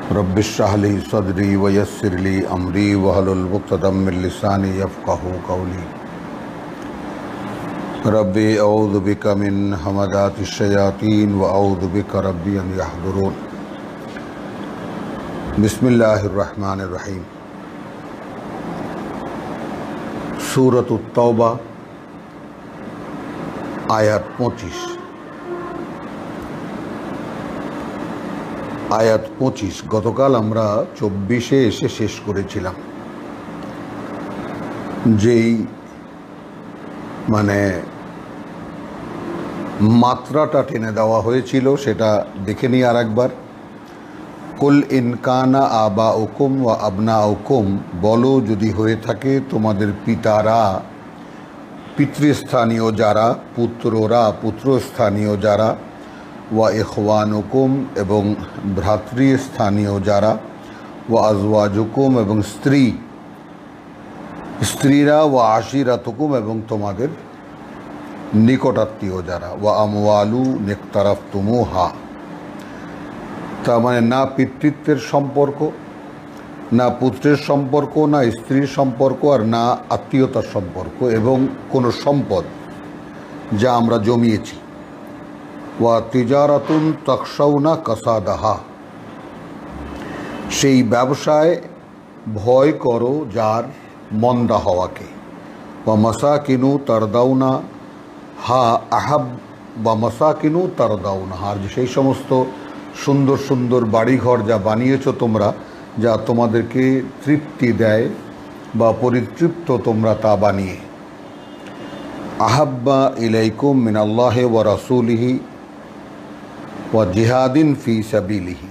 Rabbi इश्रह ली सदरी वयस्सिर ली अमरी वहलुल उक़दम मिन लिसानी यफ़क़हू क़ौली। Rabbi अऊज़ु बिका मिन हमाज़ातिश शयातीन व अऊज़ु बिका रब्बि अन यहज़ुरून। बिस्मिल्लाहिर रहमानिर रहीम। सूरतुत तौबा आयत 25। आयात 25 गतकाल আমরা 24-এ এসে শেষ করেছিলাম। যেই মানে মাত্রাটা টেনে দেওয়া হয়েছিল সেটা দেখে নিই আরেকবার। কুল ইন কানা আবাউকুম ওয়া আবনাউকুম, বলো যদি হয়ে থাকে তোমাদের পিতারা, পিতৃস্থানীয় যারা, পুত্ররা, পুত্রস্থানীয় যারা, ওয়া ইখওয়ানুকুম এবং ভ্রাতৃস্থানীয় যারা, ওয়া আজওয়াজুকুম এবং স্ত্রীরা, ওয়া আশিরাতুকুম এবং তোমাদের নিকটাত্মীয় যারা, ওয়া আমওয়ালু নিকতারাফতুমুহা। তার মানে না পিতৃত্বের সম্পর্ক, না পুত্রের সম্পর্ক, না স্ত্রীর সম্পর্ক, আর না আত্মীয়তার সম্পর্ক, এবং কোনো সম্পদ যা আমরা জমিয়েছি। ওয়া তিজারাতুন তাখশাউনা কাসাদাহা, সেই ব্যবসায় ভয় করো যার মন্দা হওয়াকে। ওয়া মাসাকিনু তারদাউনা হা আহাব, বা মাসাকিনু তারদাউনা, আর সেই সমস্ত সুন্দর সুন্দর বাড়িঘর যা বানিয়েছো তোমরা, যা তোমাদেরকে তৃপ্তি দেয় বা পরিতৃপ্ত তোমরা তা বানিয়ে। আহাব্বা ইলাইকুম মিনাল্লাহি ওয়া রাসূলিহি ওয়া জিহাদিন ফি সাবিলিহি,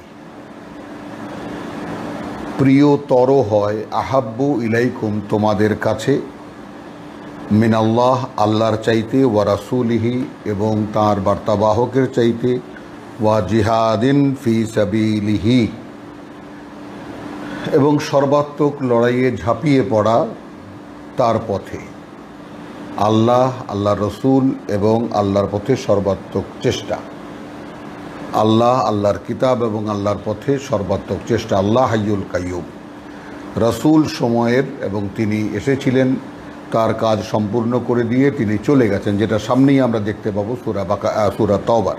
প্রিয়তর হয়, আহাব্বু ইলাইকুম তোমাদের কাছে, মিনাল্লাহ আল্লাহর চাইতে, ওয়া রাসূলিহি এবং তাঁর বার্তাবাহকের চাইতে, ওয়া জিহাদিন ফি সাবিলিহি এবং সর্বাত্মক লড়াইয়ে ঝাঁপিয়ে পড়া তার পথে। আল্লাহ, আল্লাহর রসুল এবং আল্লাহর পথে সর্বাত্মক চেষ্টা। আল্লাহ, আল্লাহর কিতাব এবং আল্লাহর পথে সর্বাত্মক চেষ্টা। আল্লাহ হাইয়ুল কাইয়ুম, রসুল সময়ের, এবং তিনি এসেছিলেন, তার কাজ সম্পূর্ণ করে দিয়ে তিনি চলে গেছেন, যেটা সামনেই আমরা দেখতে পাবো সূরা তওবার,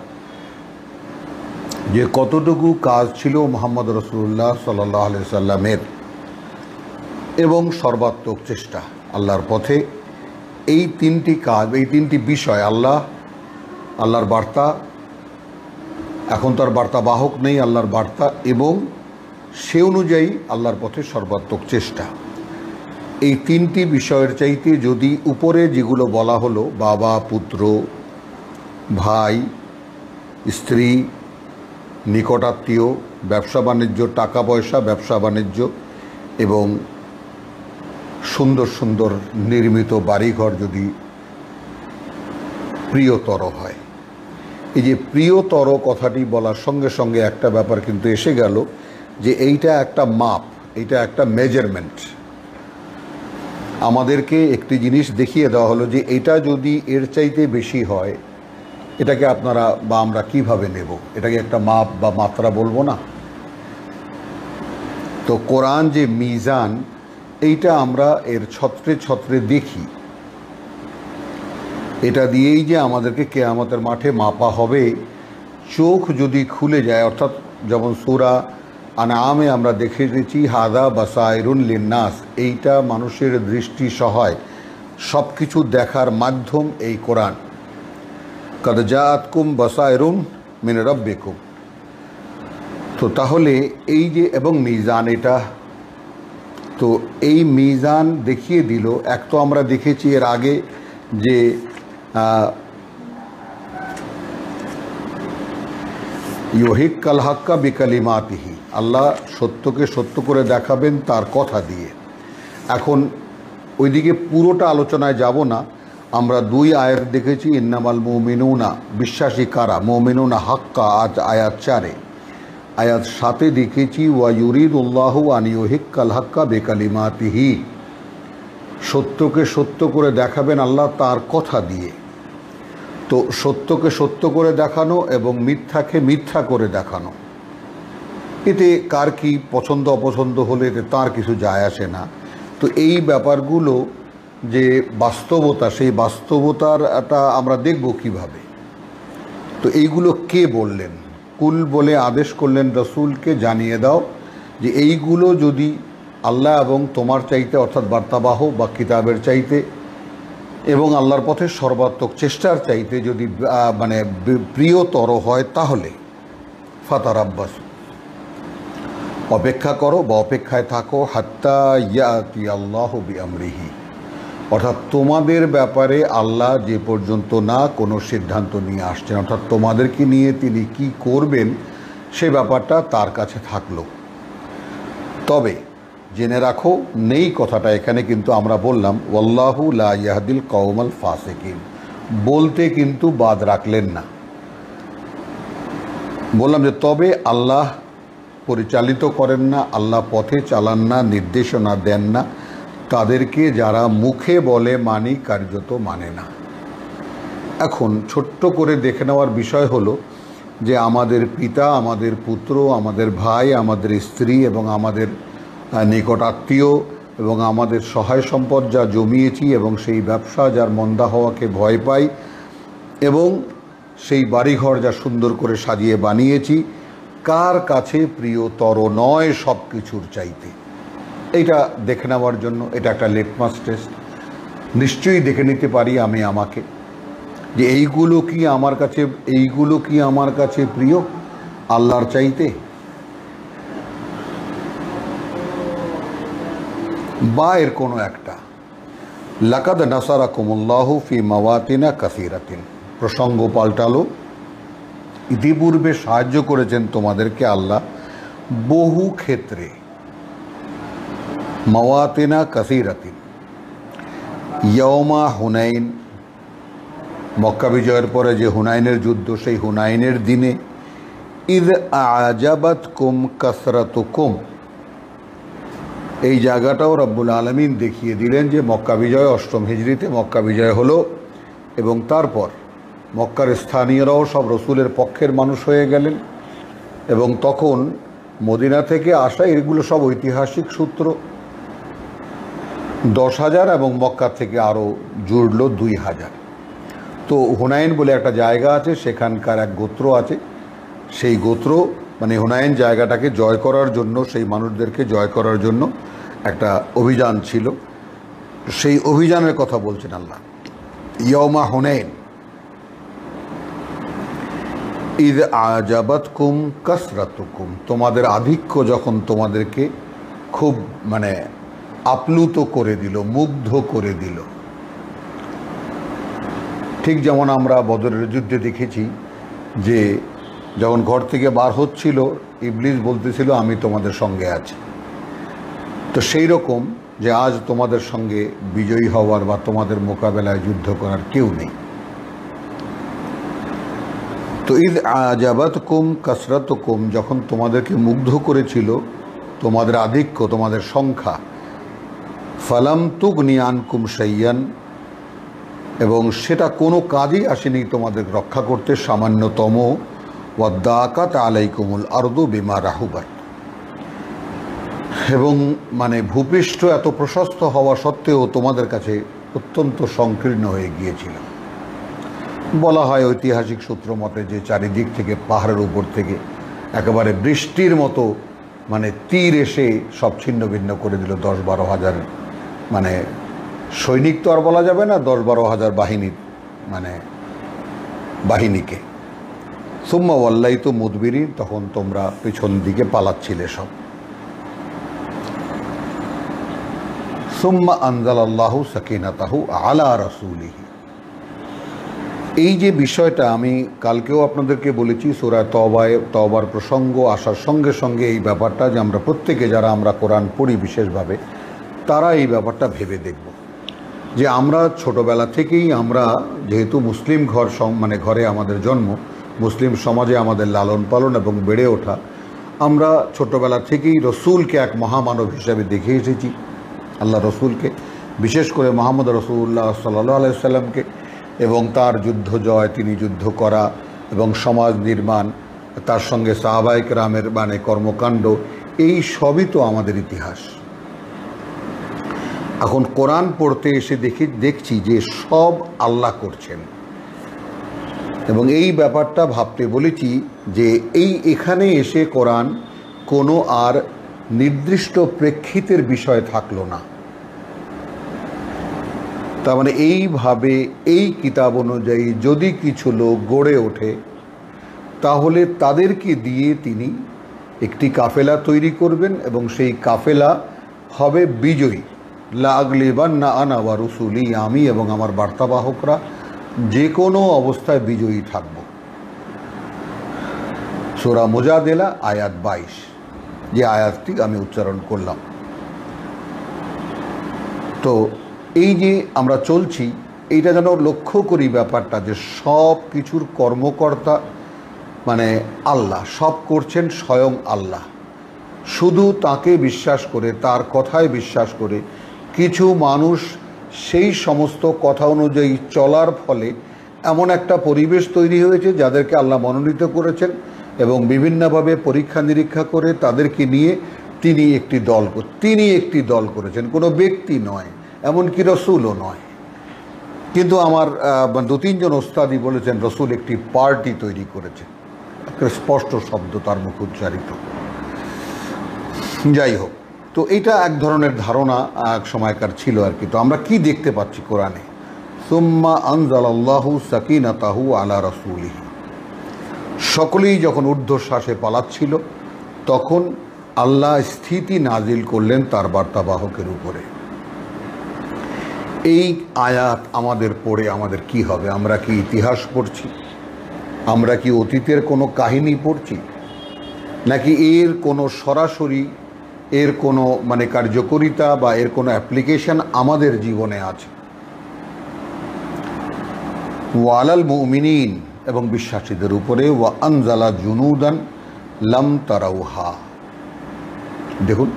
যে কতটুকু কাজ ছিল মুহাম্মদ রাসূলুল্লাহ সাল্লাল্লাহু আলাইহি সাল্লামের, এবং সর্বাত্মক চেষ্টা আল্লাহর পথে। এই তিনটি কাজ, এই তিনটি বিষয়, আল্লাহর বার্তা, এখন তার বার্তা বাহক নেই, আল্লাহর বার্তা, এবং সে অনুযায়ী আল্লাহর পথে সর্বাত্মক চেষ্টা, এই তিনটি বিষয়ের চাইতে যদি উপরে যেগুলো বলা হলো, বাবা, পুত্র, ভাই, স্ত্রী, নিকটাত্মীয়, ব্যবসা বাণিজ্য, টাকা পয়সা, ব্যবসা বাণিজ্য, এবং সুন্দর সুন্দর নির্মিত বাড়িঘর যদি প্রিয়তর হয়। এই যে প্রিয়তর কথাটি বলার সঙ্গে সঙ্গে একটা ব্যাপার কিন্তু এসে গেল, যে এইটা একটা মাপ, এইটা একটা মেজারমেন্ট। আমাদেরকে একটি জিনিস দেখিয়ে দেওয়া হলো যে এটা যদি এর চাইতে বেশি হয়, এটাকে আপনারা বা আমরা কিভাবে নেব? এটাকে একটা মাপ বা মাত্রা বলবো না? তো কোরআন যে মিজান, এইটা আমরা এর ছত্রে ছত্রে দেখি, এটা দিয়েই যে আমাদেরকে কিয়ামতের মাঠে মাপা হবে। চোখ যদি খুলে যায়, অর্থাৎ যেমন সূরা আনআমে আমরা দেখে গেছি, হাদা বাসায়রুন লিন্নাস, এইটা মানুষের দৃষ্টি সহায়, সব কিছু দেখার মাধ্যম এই কোরআন। কদ জাআতকুম বাসায়রুন মিন রাব্বিকুম, তো তাহলে এই যে, এবং মিজান, এটা তো এই মিজান দেখিয়ে দিল। এক তো আমরা দেখেছি এর আগে যে ইউহিক্কাল হাক্কা বিকালিমাতিহি, আল্লাহ সত্যকে সত্য করে দেখাবেন তার কথা দিয়ে। এখন ওইদিকে পুরোটা আলোচনায় যাব না, আমরা দুই আয়াত দেখেছি, ইন্নামাল মুমিনুনা, বিশ্বাসী কারা, মুমিনুনা হাক্কা, আজ আয়াত 4-এ। আয়াত 7-এ দেখেছি ওয়া ইউরিদুল্লাহু আন ইউহিক্কাল হাক্কা বিকালিমাতিহি, সত্যকে সত্য করে দেখাবেন আল্লাহ তার কথা দিয়ে। তো সত্যকে সত্য করে দেখানো এবং মিথ্যাকে মিথ্যা করে দেখানো, এতে কার কি পছন্দ অপছন্দ হলে এতে তার কিছু যায় আসে না। তো এই ব্যাপারগুলো যে বাস্তবতা, সেই বাস্তবতারটা আমরা দেখব কিভাবে। তো এইগুলো কে বললেন? কুল বলে আদেশ করলেন রসুলকে, জানিয়ে দাও যে এইগুলো যদি আল্লাহ এবং তোমার চাইতে, অর্থাৎ বার্তাবাহ বা কিতাবের চাইতে এবং আল্লাহর পথে সর্বাত্মক চেষ্টার চাইতে যদি মানে প্রিয়তর হয়, তাহলে ফাতারাব্বাস, অপেক্ষা করো বা অপেক্ষায় থাকো, হাত্তা ইয়াতি আল্লাহ বিআমরিহি, অর্থাৎ তোমাদের ব্যাপারে আল্লাহ যে পর্যন্ত না কোনো সিদ্ধান্ত নিয়ে আসছেন, অর্থাৎ তোমাদেরকে নিয়ে তিনি কি করবেন সে ব্যাপারটা তার কাছে থাকলো। তবে জেনে রাখো, নেই কথাটা এখানে কিন্তু আমরা বললাম ওয়াল্লাহু লা ইয়াহদিল কওমাল ফাসিকিন, বলতে কিন্তু বাদ রাখলেন না। বললাম যে তবে আল্লাহ পরিচালিত করেন না, আল্লাহ পথে চালান না, নির্দেশনা দেন না তাদেরকে যারা মুখে বলে মানি, কার্যত মানে না। এখন ছোট্ট করে দেখে নেওয়ার বিষয় হলো যে আমাদের পিতা, আমাদের পুত্র, আমাদের ভাই, আমাদের স্ত্রী এবং আমাদের নিকট আত্মীয় এবং আমাদের সহায় সম্পদ যা জমিয়েছি এবং সেই ব্যবসা যার মন্দা হওয়াকে ভয় পাই এবং সেই বাড়িঘর যা সুন্দর করে সাজিয়ে বানিয়েছি, কার কাছে প্রিয়তর নয় সব কিছুর চাইতে? এইটা দেখে নেওয়ার জন্য এটা একটা লিটমাস টেস্ট। নিশ্চয়ই দেখে নিতে পারি আমি আমাকে যে এইগুলো কি আমার কাছে প্রিয় আল্লাহর চাইতে, বা এর কোনো একটা। লাকাদ নাসারাকুমুল্লাহু ফি মাওয়াতিনা কাসীরাতিন, প্রসঙ্গ পাল্টালো, ইতিপূর্বে সাহায্য করেছেন তোমাদেরকে আল্লাহ বহু ক্ষেত্রে। মাওয়াতিনা কাসীরাতিন, ইয়াউমা হুনাইন, মক্কা বিজয়ের পরে যে হুনাইনের যুদ্ধ, সেই হুনাইনের দিনে, ইদ আজাবাতকুম কাসরাতুকুম, এই জায়গাটাও রব্বুল আলামিন দেখিয়ে দিলেন যে মক্কা বিজয় 8ম হিজরিতে মক্কা বিজয় হলো এবং তারপর মক্কার স্থানীয়রাও সব রসুলের পক্ষের মানুষ হয়ে গেলেন এবং তখন মদিনা থেকে আসা এগুলো সব ঐতিহাসিক সূত্র, 10,000 এবং মক্কা থেকে আরও জুড়ল 2,000। তো হুনাইন বলে একটা জায়গা আছে, সেখানকার এক গোত্র আছে, সেই গোত্র মানে হুনাইন জায়গাটাকে জয় করার জন্য, সেই মানুষদেরকে জয় করার জন্য একটা অভিযান ছিল। সেই অভিযানের কথা বলছেন আল্লাহ, ইয়াউমা হুনাইন ইদ আজাবাতকুম কাসরাতুকুম, তোমাদের আধিক্য যখন তোমাদেরকে খুব মানে আপ্লুত করে দিল, মুগ্ধ করে দিল। ঠিক যেমন আমরা বদরের যুদ্ধে দেখেছি যে যখন ঘর থেকে বার হচ্ছিল, ইবলিস বলতেছিল আমি তোমাদের সঙ্গে আছি। তো সেই রকম যে আজ তোমাদের সঙ্গে বিজয়ী হওয়ার বা তোমাদের মোকাবেলায় যুদ্ধ করার কেউ নেই। তো ইদ আজাবাতকুম কাসরাতুকুম, যখন তোমাদেরকে মুগ্ধ করেছিল তোমাদের আধিক্য, তোমাদের সংখ্যা, ফালাম তুগনি আনকুম শাইয়ান, এবং সেটা কোনো কাজেই আসেনি তোমাদের রক্ষা করতে সামান্যতম, ওয়াদাকাত আলাইকুমুল আরদু বিমা রাহুবাত, এবং মানে ভূপৃষ্ঠ এত প্রশস্ত হওয়া সত্ত্বেও তোমাদের কাছে অত্যন্ত সংকীর্ণ হয়ে গিয়েছিল। বলা হয় ঐতিহাসিক সূত্র মতে যে চারিদিক থেকে পাহাড়ের উপর থেকে একেবারে বৃষ্টির মতো মানে তীর এসে সব ছিন্ন ভিন্ন করে দিল 10-12 হাজার, মানে সৈনিক তো আর বলা যাবে না, 10-12 হাজার বাহিনীকে। সুম্মা ওয়াল্লাইতু মুদবিরিন, তখন তোমরা পেছন দিকে পালাচ্ছিলে সব। সুম্মা আনজালাল্লাহু সাকিনাতাহু আলা রাসূলিহি, এই যে বিষয়টা আমি কালকেও আপনাদেরকে বলেছি, সূরা তওবার প্রসঙ্গ আসার সঙ্গে সঙ্গে এই ব্যাপারটা যে আমরা প্রত্যেকে যারা আমরা কোরআন পড়ি বিশেষভাবে, তারা এই ব্যাপারটা ভেবে দেখব যে আমরা ছোটোবেলা থেকেই, আমরা যেহেতু মুসলিম ঘরে আমাদের জন্ম, মুসলিম সমাজে আমাদের লালন পালন এবং বেড়ে ওঠা, আমরা ছোটোবেলা থেকেই রসুলকে এক মহামানব হিসাবে দেখে এসেছি। আল্লাহ রসুলকে, বিশেষ করে মুহাম্মদ রাসূলুল্লাহ সাল্লাল্লাহু আলাইহি সাল্লামকে, এবং তার যুদ্ধ জয়, তিনি যুদ্ধ করা এবং সমাজ নির্মাণ তার সঙ্গে সাহাবায়ে কেরামের মানে কর্মকাণ্ড, এই সবই তো আমাদের ইতিহাস। এখন কোরআন পড়তে এসে দেখছি যে সব আল্লাহ করছেন, এবং এই ব্যাপারটা ভাবতে বলেছি যে এখানে এসে কোরআন কোনো আর নির্দিষ্ট প্রেক্ষিতের বিষয় থাকলো না। তার মানে এইভাবে এই কিতাব অনুযায়ী যদি কিছু লোক গড়ে ওঠে, তাহলে তাদেরকে দিয়ে তিনি একটি কাফেলা তৈরি করবেন, এবং সেই কাফেলা হবে বিজয়ী। লা আগলিবান্না আনা ওয়া রুসুলি, আমি এবং আমার বার্তাবাহকরা যে কোনো অবস্থায় বিজয়ী থাকব। সূরা মুজাদেলা আয়াত 22, যে আয়াতটি আমি উচ্চারণ করলাম। তো এই যে আমরা চলছি, এইটা যেন লক্ষ্য করি ব্যাপারটা, যে সব কিছুর কর্মকর্তা মানে আল্লাহ, সব করছেন স্বয়ং আল্লাহ। শুধু তাকে বিশ্বাস করে, তার কথায় বিশ্বাস করে কিছু মানুষ সেই সমস্ত কথা অনুযায়ী চলার ফলে এমন একটা পরিবেশ তৈরি হয়েছে যাদেরকে আল্লাহ মনোনীত করেছেন, এবং বিভিন্নভাবে পরীক্ষা নিরীক্ষা করে তাদেরকে নিয়ে তিনি একটি দল করেছেন, কোনো ব্যক্তি নয়, এমনকি রসুলও নয়। কিন্তু আমার 2-3 জন ওস্তাদি বলেছেন রসুল একটি পার্টি তৈরি করেছেন, স্পষ্ট শব্দ তার মুখ উচ্চারিত। যাই হোক, তো এটা এক ধরনের ধারণা এক সময়কার ছিল আর কি। তো আমরা কি দেখতে পাচ্ছি কোরআনে? সুম্মা আনজালাল্লাহু সাকিনাতাহু আলা রাসূলিহি, সকলেই যখন ঊর্ধ্বশ্বাসে পালাচ্ছিল তখন আল্লাহ স্থিতি নাজিল করলেন তার বার্তাবাহকের উপরে। এই আয়াত আমাদের পড়ে আমাদের কি হবে? আমরা কি ইতিহাস পড়ছি? আমরা কি অতীতের কোনো কাহিনী পড়ছি? নাকি এর কোনো সরাসরি এর কোনো মানে কার্যকরিতা বা এর কোনো অ্যাপ্লিকেশন আমাদের জীবনে আছে? ওয়ালাল মুমিনিন, এবং বিশ্বাসীদের উপরে, ওয়া আনজালা জুনুদান লাম তারাউহা। দেখুন,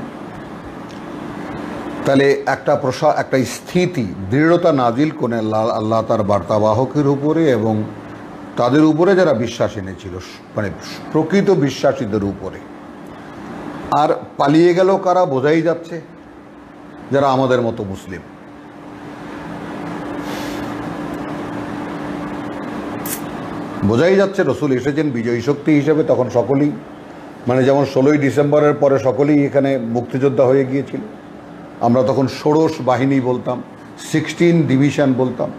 তাহলে একটা স্থিতি, দৃঢ়তা নাজিল করে আল্লাহ তার বার্তাবাহকের উপরে এবং তাদের উপরে যারা বিশ্বাস এনেছিল, মানে প্রকৃত বিশ্বাসীদের উপরে। আর পালিয়ে গেল কারা? বোঝাই যাচ্ছে যারা আমাদের মতো মুসলিম। বোঝাই যাচ্ছে রসুল এসেছেন বিজয়ী শক্তি হিসেবে, তখন সকলেই মানে যেমন 16ই ডিসেম্বরের পরে সকলেই এখানে মুক্তিযোদ্ধা হয়ে গিয়েছিল। আমরা তখন ষোড়শ বাহিনী বলতাম, 16 ডিভিশন বলতাম।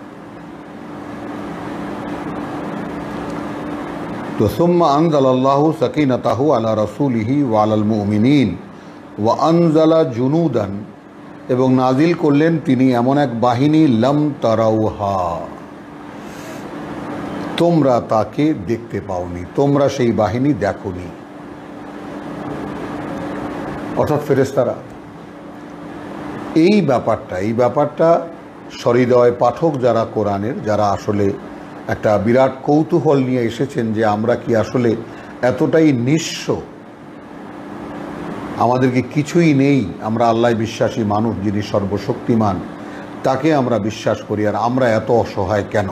তো সুম্মা আনজালাল্লাহু সাকিনাতাহু আলা রাসূলিহি ওয়া আলাল মুমিনিন ওয়া আনজালা জুনুদান, এবং নাজিল করলেন তিনি এমন এক বাহিনী লাম তারাউহা, তোমরা তাকে দেখতে পাওনি, তোমরা সেই বাহিনী দেখোনি, অর্থাৎ ফেরেশতারা। এই ব্যাপারটা সহৃদয় পাঠক যারা কোরআনের, যারা আসলে একটা বিরাট কৌতূহল নিয়ে এসেছেন যে আমরা কি আসলে এতটাই নিঃস্ব, আমাদের কি কিছুই নেই, আমরা আল্লাহ বিশ্বাসী মানুষ, যিনি সর্বশক্তিমান, তাকে আমরা বিশ্বাস করি, আর আমরা এত অসহায় কেন?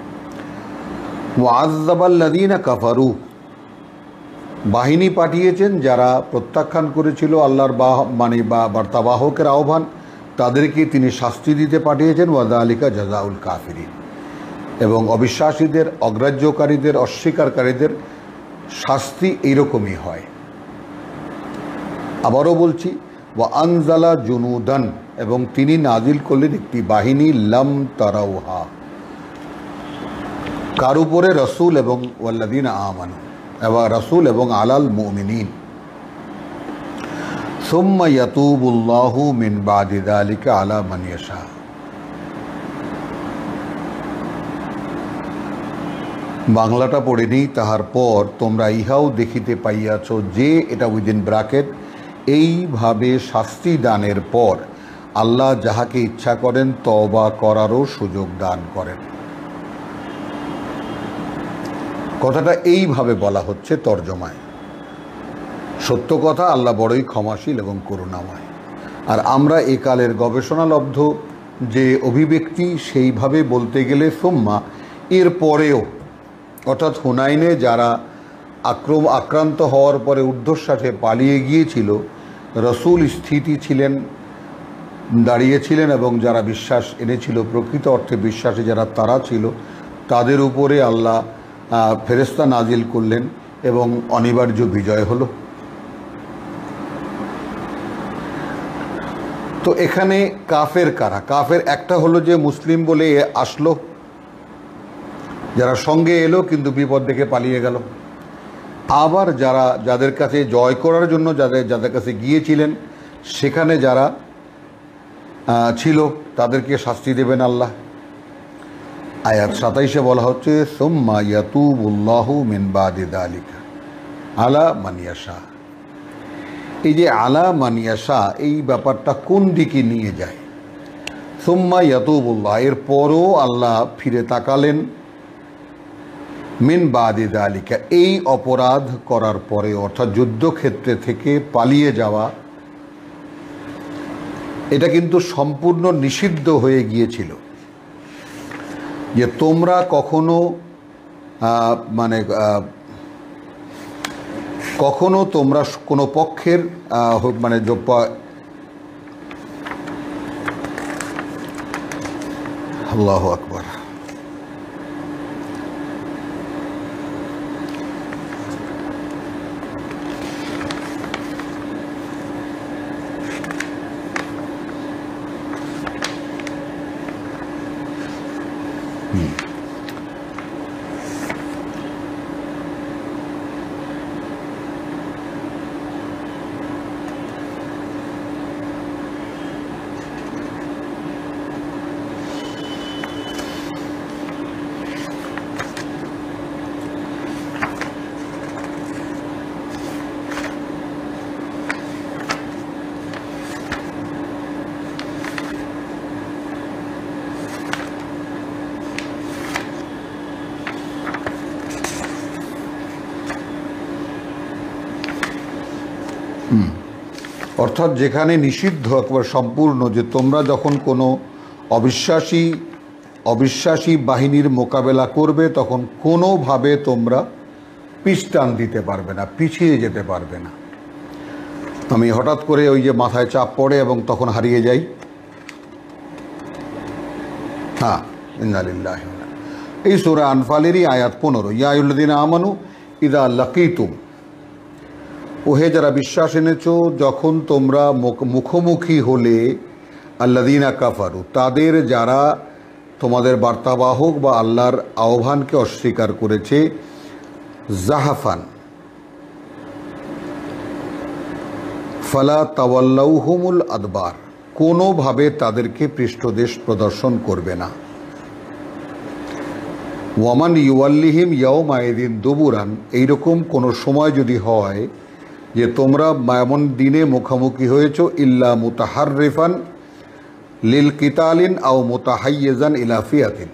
ওয়াজ্জাবাল্লাযীনা কাফারু, বাহিনী পাঠিয়েছেন যারা প্রত্যাখ্যান করেছিল আল্লাহর বার্তাবাহকের আহ্বান, তাদেরকে তিনি শাস্তি দিতে পাঠিয়েছেন। ওয়াযালিকা জাযাউল কাফিরিন, এবং অবিশ্বাসীদের, অগ্রাহ্যকারীদের, অস্বীকারীদের শাস্তি এইরকমই হয়। আবারও বলছি, ওয়া আনজালা জুনুদান, এবং তিনি নাজিল করলেন একটি বাহিনী লাম তারাউহা, কার উপরে? রসুল এবং ওয়াল্লাযীনা আমানু, এবং রসুল এবং আলাল মুমিনিন। সুম্মা ইয়াতুবুল্লাহু মিন বাদি যালিকা আলা মান ইয়াশা। বাংলাটা পড়ে নিই। তাহার পর তোমরা ইহাও দেখিতে পাইয়াছ যে, এটা উইদিন ব্র্যাকেট, এইভাবে শাস্তি দানের পর আল্লাহ যাহাকে ইচ্ছা করেন তওবা করারও সুযোগ দান করেন। কথাটা এইভাবে বলা হচ্ছে তর্জমায়। সত্য কথা, আল্লাহ বড়ই ক্ষমাশীল এবং করুণাময়। আর আমরা একালের গবেষণালব্ধ যে অভিব্যক্তি, সেইভাবে বলতে গেলে সুম্মা, এর পরেও, অর্থাৎ হুনাইনে যারা আক্রান্ত হওয়ার পরে ঊর্ধ্বশ্বাসে পালিয়ে গিয়েছিল, রসুল দাঁড়িয়েছিলেন এবং যারা বিশ্বাস এনেছিল, প্রকৃত অর্থে বিশ্বাসী যারা তারা ছিল, তাদের উপরে আল্লাহ ফেরেশতা নাজিল করলেন এবং অনিবার্য বিজয় হলো। তো এখানে কাফের কারা? কাফের একটা হলো যে মুসলিম বলে আসলো, যারা সঙ্গে এলো কিন্তু বিপদ দেখে পালিয়ে গেল। আবার যাদের কাছে জয় করার জন্য যাদের কাছে গিয়েছিলেন, সেখানে যারা ছিল তাদেরকে শাস্তি দেবেন আল্লাহ। আয়াত 27-এ বলা হচ্ছে সুম্মা ইয়াতুবুল্লাহু মিন বাদি যালিকা আলা মান ইয়াশা। এই যে আলা মান ইয়াশা, এই ব্যাপারটা কোন দিকে নিয়ে যায়? সুম্মা ইয়াতুবুল্লাহ, এর পরও আল্লাহ ফিরে তাকালেন, মিন বাদি যালিকা, এই অপরাধ করার পরে, অর্থাৎ যুদ্ধক্ষেত্রে থেকে পালিয়ে যাওয়া, এটা কিন্তু সম্পূর্ণ নিষিদ্ধ হয়ে গিয়েছিল যে তোমরা কখনো তোমরা কোনো পক্ষের আল্লাহু আকবার, অর্থাৎ যেখানে নিষিদ্ধ একবার সম্পূর্ণ, যে তোমরা যখন কোনো অবিশ্বাসী বাহিনীর মোকাবেলা করবে, তখন কোনোভাবে তোমরা পিছটান দিতে পারবে না, পিছিয়ে যেতে পারবে না। আমি হঠাৎ করে ওই যে মাথায় চাপ পড়ে এবং তখন হারিয়ে যাই। হ্যাঁ, ইন্না লিল্লাহি ওয়া ইন্না ইলাইহি। এই সূরা আনফালেরই আয়াত 15, ইয়া আইয়ুহাল্লাযীনা আমানু ইযা লাকীতুম, ওহে যারা বিশ্বাস এনেছো, যখন তোমরা মুখোমুখি হলে, আল্লাযীনা কাফারু, তাদের যারা তোমাদের বার্তাবাহক বা আল্লাহর আহ্বানকে অস্বীকার করেছে, জাহাফান ফালা তাওয়াল্লাউহুমুল আদবার, কোনোভাবে তাদেরকে পৃষ্ঠদেশ প্রদর্শন করবে না। ওয়ামান ইউয়াল্লিহিম ইয়াওমাইদিন দুবুরান, এইরকম কোনো সময় যদি হয় যে তোমরা এমন দিনে মুখোমুখি হয়েছো, ইল্লা মুতাহাররিফান লিল কিতালিন আও মুতাহাইয়িজান ইলা ফিয়াতিন,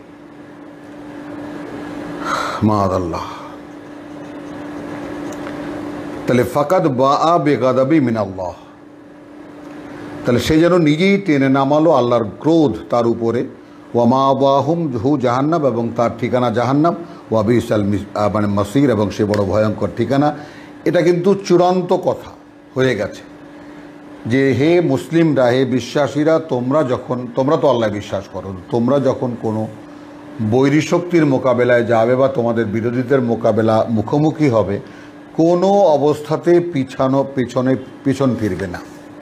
মাআযাল্লাহ, তাহলে ফাকাদ বাআ বিগাদাবি মিনাল্লাহ, তাহলে সে যেন নিজেই টেনে নামালো আল্লাহর ক্রোধ তার উপরে। ওয়া মাওয়াহুম জাহান্নাম, এবং তার ঠিকানা জাহান্নাম। ওয়া বিসাল মাসির, এবং সে বড় ভয়ঙ্কর ঠিকানা। এটা কিন্তু চূড়ান্ত কথা হয়ে গেছে যে হে মুসলিমরা, হে বিশ্বাসীরা, তোমরা তো আল্লাহ বিশ্বাস করো, তোমরা যখন কোনো বৈরী শক্তির মোকাবেলায় যাবে বা তোমাদের বিরোধীদের মুখোমুখি হবে, কোনো অবস্থাতে পিছন ফিরবে না।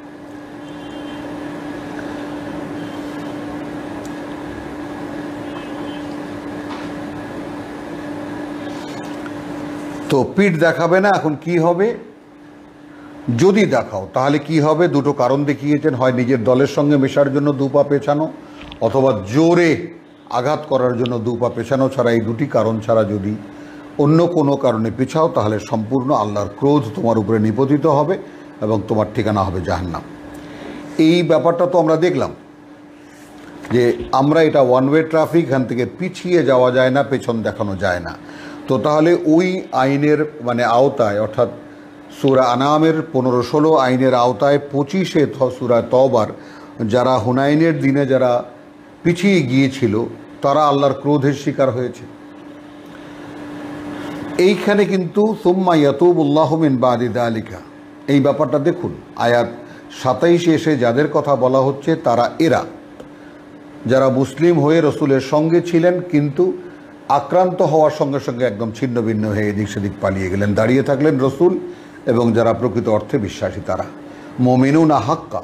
তো পিঠ দেখাবে না। এখন কি হবে? যদি দেখাও তাহলে কি হবে? দুটো কারণ দেখিয়েছেন, হয় নিজের দলের সঙ্গে মেশার জন্য দু পা পেছানো, অথবা জোরে আঘাত করার জন্য দু পা পেছানো ছাড়া, এই দুটি কারণ ছাড়া যদি অন্য কোনো কারণে পেছাও, তাহলে সম্পূর্ণ আল্লাহর ক্রোধ তোমার উপরে নিপতিত হবে এবং তোমার ঠিকানা হবে জাহান্নাম। এই ব্যাপারটা তো আমরা দেখলাম যে আমরা এটা ওয়ান ওয়ে ট্রাফিক, এখান থেকে পিছিয়ে যাওয়া যায় না, পেছন দেখানো যায় না। তো তাহলে ওই আইনের আওতায়, অর্থাৎ সূরা আনামের 15-16 আইনের আওতায় 25-এ সূরা তওবার যারা হুনাইনের দিনে যারা পিছিয়ে গিয়েছিল, তারা আল্লাহর ক্রোধের শিকার হয়েছে। এইখানে কিন্তু সুম্মা ইয়াতুবুল্লাহু মিন বাদি যালিকা, এই ব্যাপারটা দেখুন। আয়াত 27 এসে যাদের কথা বলা হচ্ছে তারা এরা যারা মুসলিম হয়ে রসুলের সঙ্গে ছিলেন, কিন্তু আক্রান্ত হওয়ার সঙ্গে সঙ্গে একদম ছিন্ন ভিন্ন হয়ে এদিক সেদিক পালিয়ে গেলেন, দাঁড়িয়ে থাকলেন রসুল এবং যারা প্রকৃত অর্থে বিশ্বাসী তারা মুমিনুনা হাক্কা।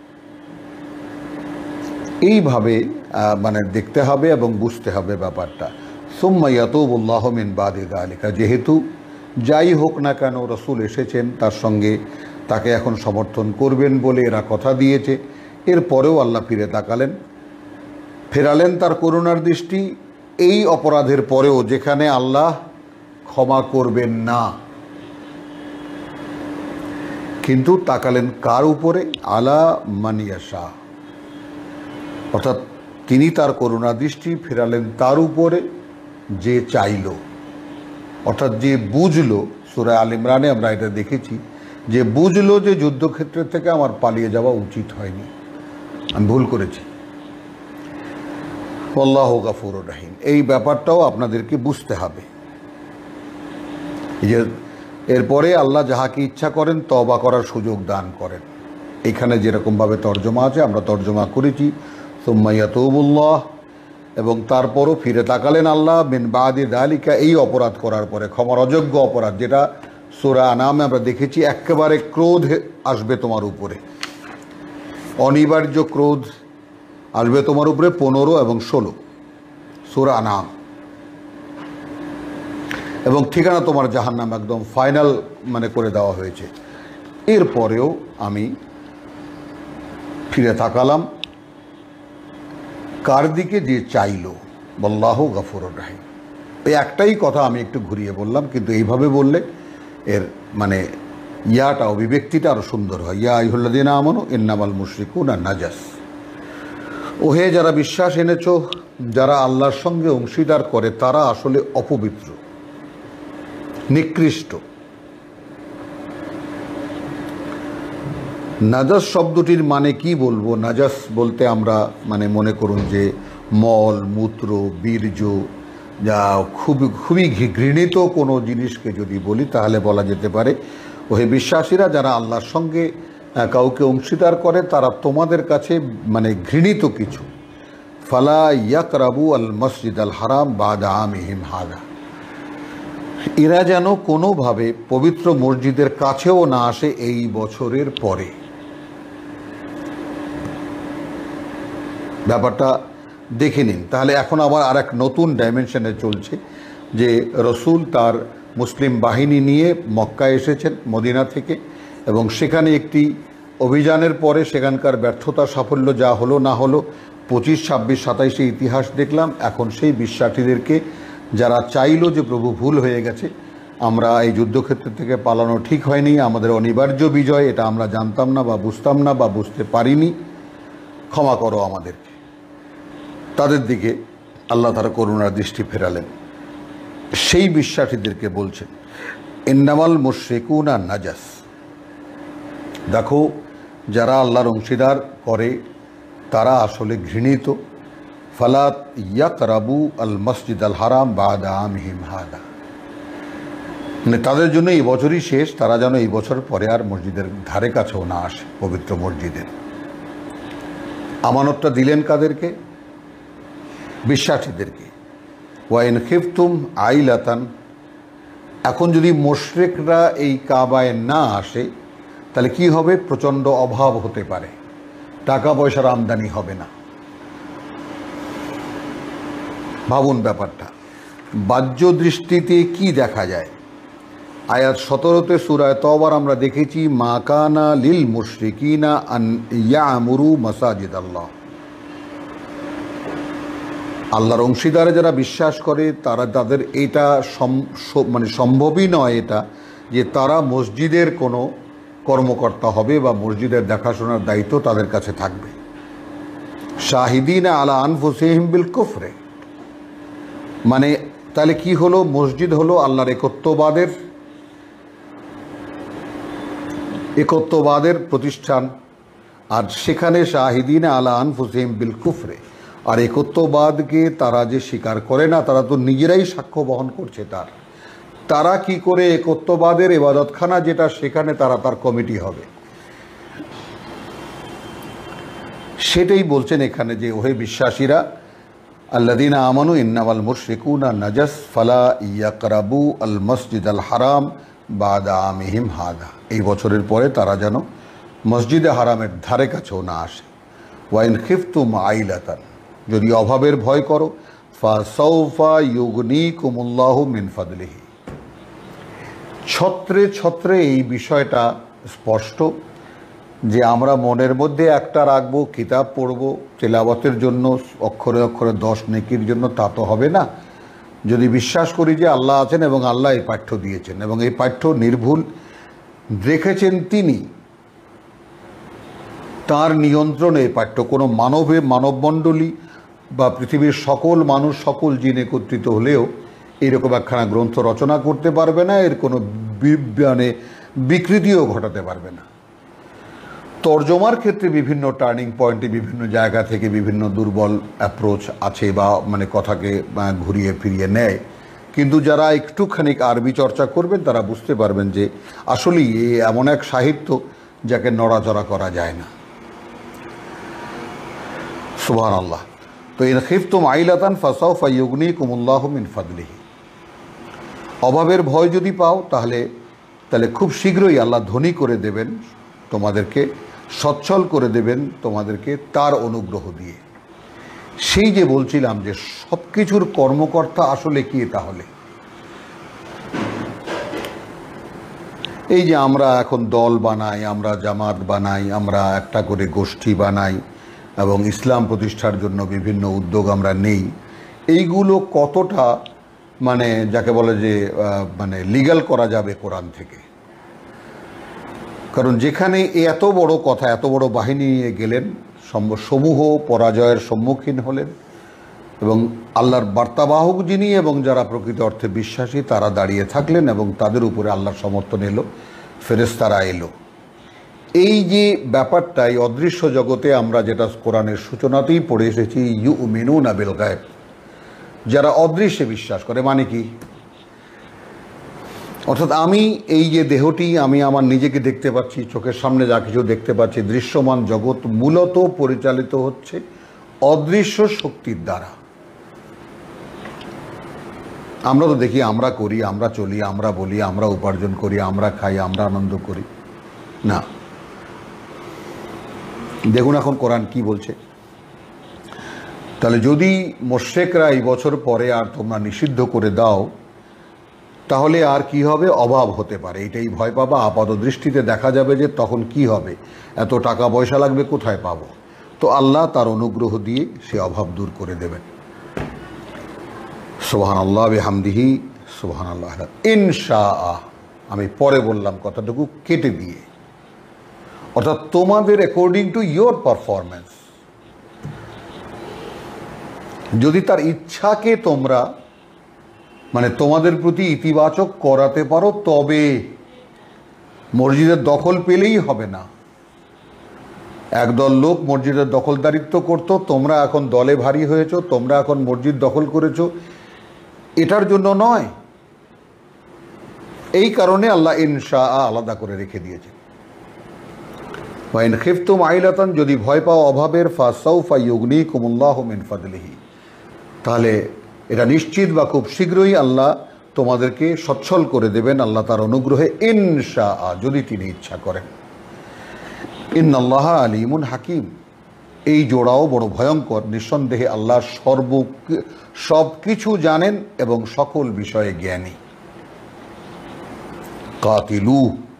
এইভাবে মানে দেখতে হবে এবং বুঝতে হবে ব্যাপারটা। সুম্মা ইয়াতুবুল্লাহু মিন বাদি যালিকা, যেহেতু যাই হোক না কেন রসুল এসেছেন, তার সঙ্গে তাকে এখন সমর্থন করবেন বলে এরা কথা দিয়েছে, এরপরেও আল্লাহ ফিরে তাকালেন, ফেরালেন তার করুণার দৃষ্টি এই অপরাধের পরেও, যেখানে আল্লাহ ক্ষমা করবেন না, কিন্তু তাকালেন কার উপরে? আলা মান ইয়াশা, অর্থাৎ তিনি তার করুণা দৃষ্টি ফেরালেন তার উপরে যে চাইল, অর্থাৎ যে বুঝলো। সূরা আল ইমরানে আমরা এটা দেখেছি, যে বুঝলো যে যুদ্ধক্ষেত্রের থেকে আমার পালিয়ে যাওয়া উচিত হয়নি, আমি ভুল করেছি। আল্লাহু গফুরুর রহিম, এই ব্যাপারটাও আপনাদেরকে বুঝতে হবে। যে এরপরে আল্লাহ যাহাকে ইচ্ছা করেন তওবা করার সুযোগ দান করেন। এখানে যেরকমভাবে তর্জমা আছে আমরা তর্জমা করেছি, সুম্মা ইয়াতুবুল্লাহ, এবং তারপরও ফিরে তাকালেন আল্লাহ মিন বাদি যালিকা, এই অপরাধ করার পরে, ক্ষমার অযোগ্য অপরাধ, যেটা সূরা আনামে আমরা দেখেছি, একেবারে ক্রোধ আসবে তোমার উপরে, অনিবার্য ক্রোধ আসবে তোমার উপরে, 15 এবং 16 সূরা আনাম, এবং ঠিকানা তোমার জাহান্নাম, একদম ফাইনাল মানে করে দেওয়া হয়েছে। এরপরেও আমি ফিরে তাকালাম কার দিকে? যে চাইল, আল্লাহু গফুরুর রহিম। এই একটাই কথা আমি একটু ঘুরিয়ে বললাম, কিন্তু এইভাবে বললে এর মানে ইয়াটা, অভিব্যক্তিটা আরও সুন্দর হয়। ইয়া আইয়ুহাল্লাযীনা আমানু ইন্নামাল মুশরিকুনা নাজাস, ওহে যারা বিশ্বাস এনেছো, যারা আল্লাহর সঙ্গে অংশীদার করে তারা আসলে অপবিত্র, নিকৃষ্ট। নাজাস শব্দটির মানে কি বলবো? নাজাস বলতে আমরা মানে মনে করুন যে মল মূত্র বীর্য, যা খুবই ঘৃণিত কোনো জিনিসকে যদি বলি তাহলে বলা যেতে পারে, ওহে বিশ্বাসীরা যারা আল্লাহর সঙ্গে কাউকে অংশীদার করে তারা তোমাদের কাছে মানে ঘৃণিত কিছু। ফালা ইয়াকরাবু আল মসজিদ আল হারাম বাদা আমিহিম হাদা, এরা যেন কোনোভাবে পবিত্র মসজিদের কাছেও না আসে এই বছরের পরে। ব্যাপারটা দেখে নিন। তাহলে এখন আবার আর এক নতুন ডাইমেনশনে চলছে, যে রসুল তার মুসলিম বাহিনী নিয়ে মক্কা এসেছেন মদিনা থেকে, এবং সেখানে একটি অভিযানের পরে সেখানকার ব্যর্থতা সাফল্য যা হলো না হলো, 25, 26, 27 ইতিহাস দেখলাম। এখন সেই বিশ্বাসীদেরকে যারা চাইলো যে প্রভু ভুল হয়ে গেছে, আমরা এই যুদ্ধক্ষেত্র থেকে পালানো ঠিক হয়নি, আমাদের অনিবার্য বিজয়, এটা আমরা জানতাম না বা বুঝতাম না বা বুঝতে পারিনি, ক্ষমা করো আমাদেরকে, তাদের দিকে আল্লাহ তারা করুণার দৃষ্টি ফেরালেন। সেই বিশ্বাসীদেরকে বলছেন ইন্নামাল মুশরিকুনা নাজাস, দেখো যারা আল্লাহর অংশীদার করে তারা আসলে ঘৃণিত। ফালাত ইয়াকরাবু আল মসজিদ আল হারাম বাদা আমিহিম হাদা, মানে তাদের জন্য এই বছরই শেষ, তারা যেন এই বছর পরে আর মসজিদের ধারে কাছেও না আসে, পবিত্র মসজিদের। আমানতটা দিলেন কাদেরকে? বিশ্বাসীদেরকে। ওয়াইন খিফতুম আইলাতান, এখন যদি মুশরিকরা এই কাবায় না আসে তাহলে কি হবে? প্রচণ্ড অভাব হতে পারে, টাকা পয়সার আমদানি হবে না। ভাবুন ব্যাপারটা, বাহ্য দৃষ্টিতে কি দেখা যায়? আয়াত 17-তে সূরা তওবার আমরা দেখেছি, মা কানা লিল মুশরিকিনা আন ইয়ামুরু মাসাজিদ আল্লাহ, আল্লাহর অংশীদারে যারা বিশ্বাস করে তারা, তাদের এটা মানে সম্ভবই নয় এটা যে তারা মসজিদের কোনো কর্মকর্তা হবে বা মসজিদের দেখাশোনার দায়িত্ব তাদের কাছে থাকবে। শাহিদিনা আলা আনফুসিহিম বিল কুফরে, মানে তাহলে কি হলো? মসজিদ হলো আল্লাহর একত্ববাদের প্রতিষ্ঠান, আর সেখানে শাহিদিনা আলা আনফুসিহিম বিল কুফরে, আর একত্ববাদকে তারা যে স্বীকার করে না, তারা তো নিজেরাই সাক্ষ্য বহন করছে তার। তারা কি করে একত্ববাদের ইবাদতখানা যেটা, সেখানে তারা তার কমিটি হবে। সেটাই বলছেন এখানে যে ওহে বিশ্বাসীরা, আল্লাযীনা আমানু ইন্নামাল মুশরিকুনা নাজাস ফালা ইয়াকরাবু আল মসজিদ আল হারাম বাদা আমিহিম হাদা। এই বছরের পরে তারা যেন মসজিদে হারামের ধারে কাছেও না আসে। ওয়াইন খিফতুম আইলাতান, যদি অভাবের ভয় করো, ফাসাউফা ইউগনিকুমুল্লাহু মিন ফাদলিহি। ছত্রে ছত্রে এই বিষয়টা স্পষ্ট যে আমরা মনের মধ্যে একটা রাখবো, কিতাব পড়ব তেলাওয়াতের জন্য, অক্ষরে অক্ষরে 10 নেকির জন্য, তা তো হবে না। যদি বিশ্বাস করি যে আল্লাহ আছেন এবং আল্লাহ এই পাঠ্য দিয়েছেন এবং এই পাঠ্য নির্ভুল রেখেছেন তিনি, তার নিয়ন্ত্রণে এই পাঠ্য, কোনো মানবমণ্ডলী বা পৃথিবীর সকল মানুষ, সকল জিন একত্রিত হলেও এইরকম একখানা গ্রন্থ রচনা করতে পারবে না, এর কোনো বিকৃতিও ঘটাতে পারবে না। তর্জমার ক্ষেত্রে বিভিন্ন টার্নিং পয়েন্টে বিভিন্ন জায়গা থেকে বিভিন্ন দুর্বল অ্যাপ্রোচ আছে বা কথাকে ঘুরিয়ে ফিরিয়ে নেয়, কিন্তু যারা একটুখানি আরবি চর্চা করবেন তারা বুঝতে পারবেন যে আসলেই এমন এক সাহিত্য যাকে নড়াচড়া করা যায় না। সুবহানাল্লাহ। তো ইন খিফতুম আইলাতান ফাসাউফা ইউগনিকুমুল্লাহু মিন ফাদলিহি। অভাবের ভয় যদি পাও তাহলে খুব শীঘ্রই আল্লাহ ধনী করে দেবেন তোমাদেরকে, সচ্ছল করে দেবেন তোমাদেরকে তার অনুগ্রহ দিয়ে। সেই যে বলছিলাম যে সব কিছুর কর্মকর্তা আসলে কি, তাহলে এই যে আমরা এখন দল বানাই, আমরা জামাত বানাই, আমরা একটা করে গোষ্ঠী বানাই এবং ইসলাম প্রতিষ্ঠার জন্য বিভিন্ন উদ্যোগ আমরা নেই, এইগুলো কতটা যাকে বলে যে লিগ্যাল করা যাবে কোরআন থেকে? কারণ যেখানে এত বড় কথা, এত বড় বাহিনী নিয়ে গেলেন, সমূহ পরাজয়ের সম্মুখীন হলেন এবং আল্লাহর বার্তাবাহক যিনি এবং যারা প্রকৃত অর্থে বিশ্বাসী তারা দাঁড়িয়ে থাকলেন এবং তাদের উপরে আল্লাহর সমর্থন এলো, ফেরেশতারা এলো। এই যে ব্যাপারটা, এই অদৃশ্য জগতে আমরা যেটা কোরআনের সূচনাতেই পড়ে এসেছি, ইউমিনুনা বিল গায়ব, যারা অদৃশ্যে বিশ্বাস করে, মানে কি? অর্থাৎ আমি এই যে দেহটি, আমি আমার নিজেকে দেখতে পাচ্ছি, চোখের সামনে যা কিছু দেখতে পাচ্ছি, দৃশ্যমান জগৎ মূলত পরিচালিত হচ্ছে অদৃশ্য শক্তির দ্বারা। আমরা তো দেখি, আমরা করি, আমরা চলি, আমরা বলি, আমরা উপার্জন করি, আমরা খাই, আমরা আনন্দ করি না। দেখুন এখন কোরআন কি বলছে। তাহলে যদি মুশরিকরা এই বছর পরে আর তোমরা নিষিদ্ধ করে দাও, তাহলে আর কি হবে? অভাব হতে পারে, এটাই ভয় পাবা। আপাত দৃষ্টিতে দেখা যাবে যে তখন কি হবে, এত টাকা পয়সা লাগবে, কোথায় পাবো? তো আল্লাহ তার অনুগ্রহ দিয়ে সে অভাব দূর করে দেবেন। সুবহানাল্লাহ বিহামদিহি, সুবহানাল্লাহ। ইনশাআল্লাহ, আমি পরে বললাম কথাটুকু কেটে দিয়ে, অর্থাৎ তোমাদের অ্যাকর্ডিং টু ইয়োর পারফরমেন্স, যদি তার ইচ্ছাকে তোমরা তোমাদের প্রতি ইতিবাচক করাতে পারো, তবে মসজিদের দখল পেলেই হবে না। একদল লোক মসজিদের দখলদারিত্ব করত, তোমরা এখন দলে ভারী হয়েছো, তোমরা এখন মসজিদ দখল করেছো, এটার জন্য নয়। এই কারণে আল্লাহ ইনশাআল্লাহ আলাদা করে রেখে দিয়েছে। ওয়াইন খিফতুম আইলাতান, যদি ভয় পাও অভাবের, ফাসাউফা ইউগনিকুমুল্লাহু মিন ফাদলিহি, তাহলে এটা নিশ্চিত বা খুব শীঘ্রই আল্লাহ তোমাদেরকে সচ্ছল করে দেবেন আল্লাহ তার অনুগ্রহে, ইনশাআল্লাহ, যদি তিনি ইচ্ছা করেন। ইন্নাল্লাহা আলিমুন হাকিম, এই জোড়াও বড় ভয়ঙ্কর। নিঃসন্দেহে আল্লাহ সব কিছু জানেন এবং সকল বিষয়ে জ্ঞানী। কাতিলু,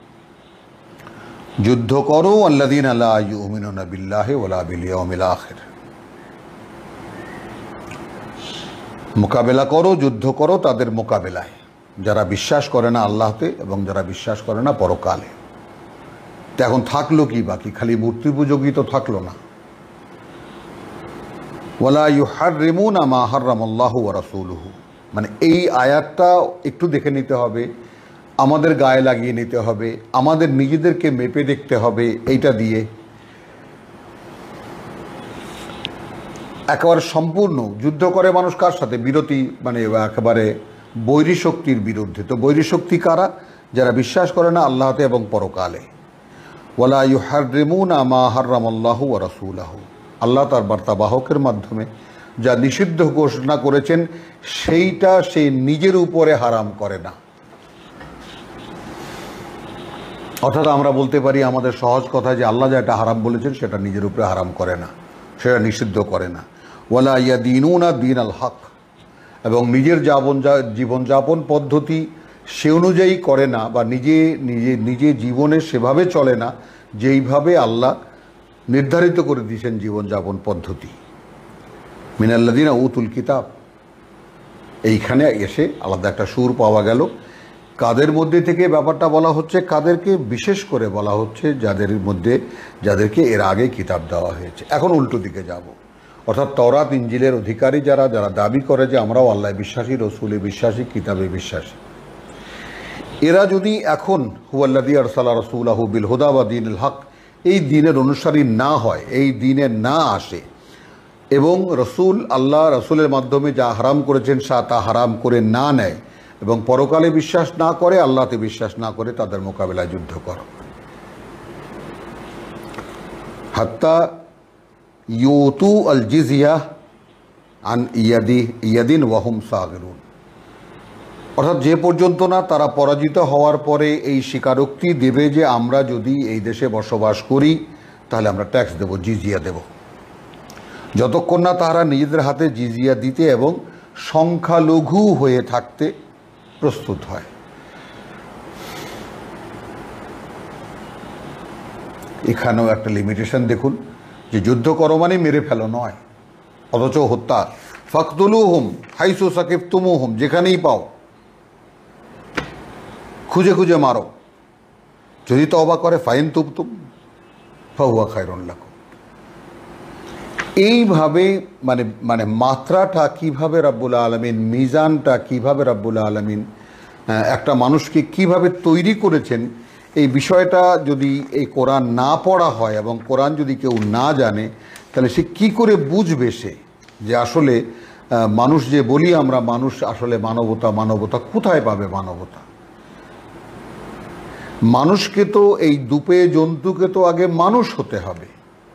যুদ্ধ করো, আল্লাযীনা লা ইউমিনুনা বিল্লাহি ওয়ালা বিল ইয়াউমিল আখির, মোকাবেলা করো, যুদ্ধ করো তাদের মোকাবেলায়, যারা বিশ্বাস করে না আল্লাহতে এবং যারা বিশ্বাস করে না পরকালে। তো এখন থাকলো কি বাকি? খালি মূর্তি পূজকই তো থাকলো না। ওয়ালা ইউহাররিমুনা মা হাররামাল্লাহু ওয়া রাসূলুহু, এই আয়াতটা একটু দেখে নিতে হবে, আমাদের গায়ে লাগিয়ে নিতে হবে, আমাদের নিজেদেরকে মেপে দেখতে হবে। এইটা দিয়ে একেবারে সম্পূর্ণ যুদ্ধ করে মানুষ কার সাথে? বিরতি একেবারে বৈরী শক্তির বিরুদ্ধে। তো বৈরী শক্তি কারা? যারা বিশ্বাস করে না আল্লাহতে এবং পরকালে। ওয়ালা ইউহাররিমুনা মা হাররামাল্লাহু ওয়া রাসূলুহু, আল্লাহ তার বার্তাবাহকের মাধ্যমে যা নিষিদ্ধ ঘোষণা করেছেন সেইটা সে নিজের উপরে হারাম করে না। অর্থাৎ আমরা বলতে পারি আমাদের সহজ কথা যে আল্লাহ যেটা হারাম বলেছেন সেটা নিজের উপরে হারাম করে না, সেটা নিষিদ্ধ করে না। ওয়ালা ইয়াদিনুনা দীনাল হক, এবং নিজের জীবনযাপন পদ্ধতি সে অনুযায়ী করে না, বা নিজে জীবনে সেভাবে চলে না যেইভাবে আল্লাহ নির্ধারিত করে দিয়েছেন জীবনযাপন পদ্ধতি। মিনাল্লাযিনা উতুল কিতাব, এইখানে এসে আলাদা একটা সুর পাওয়া গেল। কাদের মধ্যে থেকে ব্যাপারটা বলা হচ্ছে? কাদেরকে বিশেষ করে বলা হচ্ছে? যাদেরকে এর আগে কিতাব দেওয়া হয়েছে। এখন উল্টো দিকে যাব, অর্থাৎ তওরাত ইনজিলের অধিকারী যারা দাবি করে যে আমরাও আল্লাহ বিশ্বাসী, রসুলে বিশ্বাসী, কিতাবে বিশ্বাসী, এরা যদি এখন হুয়াল্লাযী আরসালা রাসূলাহু বিল হুদা ওয়া দীনিল হক এই দ্বীনের অনুসারী না হয়, এই দ্বীনে না আসে, এবং আল্লাহ রসুলের মাধ্যমে যা হারাম করেছেন তা হারাম করে না নেয়, এবং পরকালে বিশ্বাস না করে, আল্লাহতে বিশ্বাস না করে, তাদের মোকাবেলায় যুদ্ধ করো। হাত্তা ইউতু আল জিজিয়া আন ইয়াদিন ওয়াহুম সাগিরুন, অর্থাৎ যে পর্যন্ত না তারা পরাজিত হওয়ার পরে এই স্বীকারোক্তি দেবে যে আমরা যদি এই দেশে বসবাস করি তাহলে আমরা ট্যাক্স দেব, জিজিয়া দেব, যতক্ষণ না তারা নিজেদের হাতে জিজিয়া দিতে এবং সংখ্যালঘু হয়ে থাকতে প্রস্তুত হয়। এখানেও একটা লিমিটেশন দেখুন, যে যুদ্ধ করো মানে মেরে ফেলো নয়, অথচ হত্যা। ফাকতুলুহুম হাইসু সাকিফতুমুহুম, যেখানেই পাও খুঁজে খুঁজে মারো, যদি তওবা করে ফাইন তুবতুম ফাহুয়া খায়রুন লাকুম। এইভাবে মানে মাত্রাটা কিভাবে রব্বুল আলামিন, মিজানটা কিভাবে রব্বুল আলামিন একটা মানুষকে কিভাবে তৈরি করেছেন, এই বিষয়টা যদি এই কোরআন না পড়া হয় এবং কোরআন যদি কেউ না জানে, তাহলে সে কি করে বুঝবে সে যে আসলে মানুষ যে বলি আমরা মানুষ, আসলে মানবতা কোথায় পাবে? মানুষকে তো এই দুপে জন্তুকে তো আগে মানুষ হতে হবে,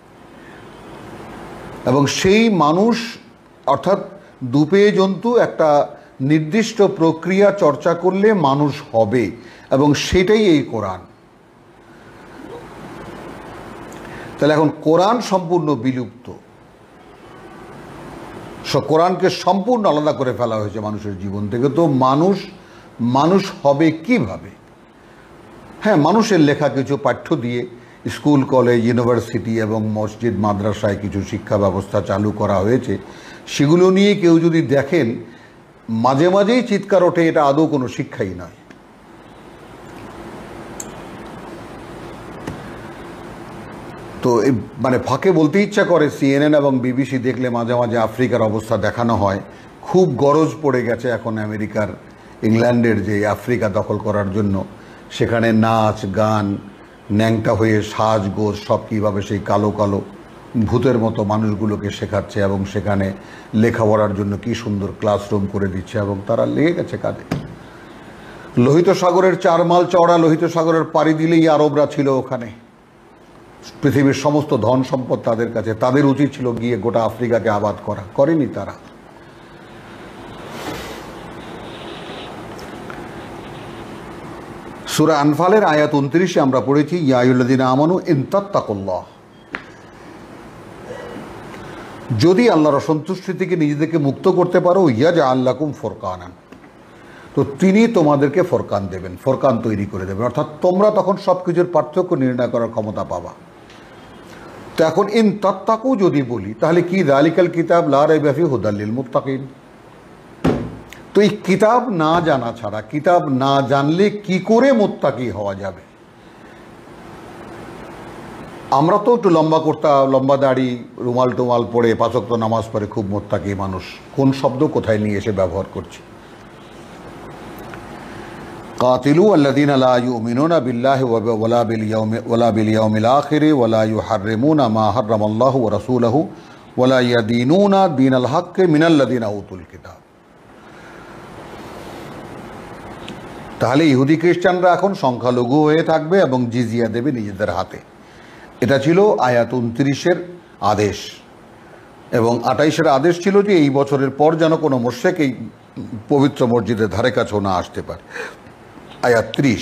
এবং সেই মানুষ অর্থাৎ দুপে জন্তু একটা নির্দিষ্ট প্রক্রিয়া চর্চা করলে মানুষ হবে, এবং সেটাই এই কোরআন। তাহলে এখন কোরআন সম্পূর্ণ বিলুপ্ত, কোরআনকে সম্পূর্ণ আলাদা করে ফেলা হয়েছে মানুষের জীবন থেকে। তো মানুষ হবে কিভাবে? হ্যাঁ, মানুষের লেখা কিছু পাঠ্য দিয়ে স্কুল, কলেজ, ইউনিভার্সিটি এবং মসজিদ, মাদ্রাসায় কিছু শিক্ষা ব্যবস্থা চালু করা হয়েছে। সেগুলো নিয়ে কেউ যদি দেখেন, মাঝে মাঝেই চিৎকার ওঠে এটা আদৌ কোনো শিক্ষাই নয়। তো ফাঁকে বলতে ইচ্ছা করে, CNN এবং BBC দেখলে মাঝে মাঝে আফ্রিকার অবস্থা দেখানো হয়। খুব গরজ পড়ে গেছে এখন আমেরিকার, ইংল্যান্ডের যে আফ্রিকা দখল করার জন্য। সেখানে নাচ, গান, ন্যাংটা হয়ে সাজগোজ সব কীভাবে সেই কালো কালো ভূতের মতো মানুষগুলোকে শেখাচ্ছে, এবং সেখানে লেখাপড়ার জন্য কি সুন্দর ক্লাসরুম করে দিচ্ছে, এবং তারা লেগে গেছে কাজে। লোহিত সাগরের 4 মাইল চওড়া লোহিত সাগরের পাড়ি দিলেই আরবরা ছিল ওখানে। পৃথিবীর সমস্ত ধন সম্পদ তাদের কাছে, তাদের উচিত ছিল গিয়ে গোটা আফ্রিকাকে আবাদ করা, করেনি তারা। সূরা আনফালের আয়াত 29 আমরা পড়েছি, ইয়া আইয়ুহাল্লাযীনা আমানু ইন তাত্তাকুল্লাহ, যদি আল্লাহর অসন্তুষ্টি থেকে নিজেদেরকে মুক্ত করতে পারো, ইয়াজআল লাকুম ফুরকানান, তো তিনি তোমাদেরকে ফোরকান দেবেন, ফোরকান তৈরি করে দেবেন, অর্থাৎ তোমরা তখন সব কিছুর পার্থক্য নির্ণয় করার ক্ষমতা পাবা। তো এখন ইন তাত্তাকু যদি বলি, তাহলে কি যালিকাল কিতাব লা রাইবা ফিহি হুদাল লিল মুত্তাকিন। তো এই কিতাব না জানা ছাড়া, কিতাব না জানলে কি করে মুত্তাকি হওয়া যাবে? আমরা তো একটু লম্বা দাড়ি, রুমাল টুমাল পরে 5 ওয়াক্ত নামাজ পড়ে খুব মুত্তাকি মানুষ, কোন শব্দ কোথায় নিয়ে এসে ব্যবহার করছি? কাতিলু আল্লাযীনা লা ইউমিনুনা বিল্লাহি ওয়ালা বিল ইয়াউমিল আখির ওয়ালা ইউহাররিমুনা মা হাররামাল্লাহু ওয়া রাসূলুহু ওয়ালা ইয়াদিনুনা দীনাল হক মিনাল্লাযীনা উতুল কিতাব। তাহলে ইহুদি খ্রিস্টানরা এখন সংখ্যালঘু হয়ে থাকবে এবং জিজিয়া দেবে নিজেদের হাতে। এটা ছিল আয়াত 29-এর আদেশ, এবং 28-এর আদেশ ছিল যে এই বছরের পর যেন কোনো মুশরিক এই পবিত্র মসজিদের ধারে কাছেও না আসতে পারে। আয়াত 30।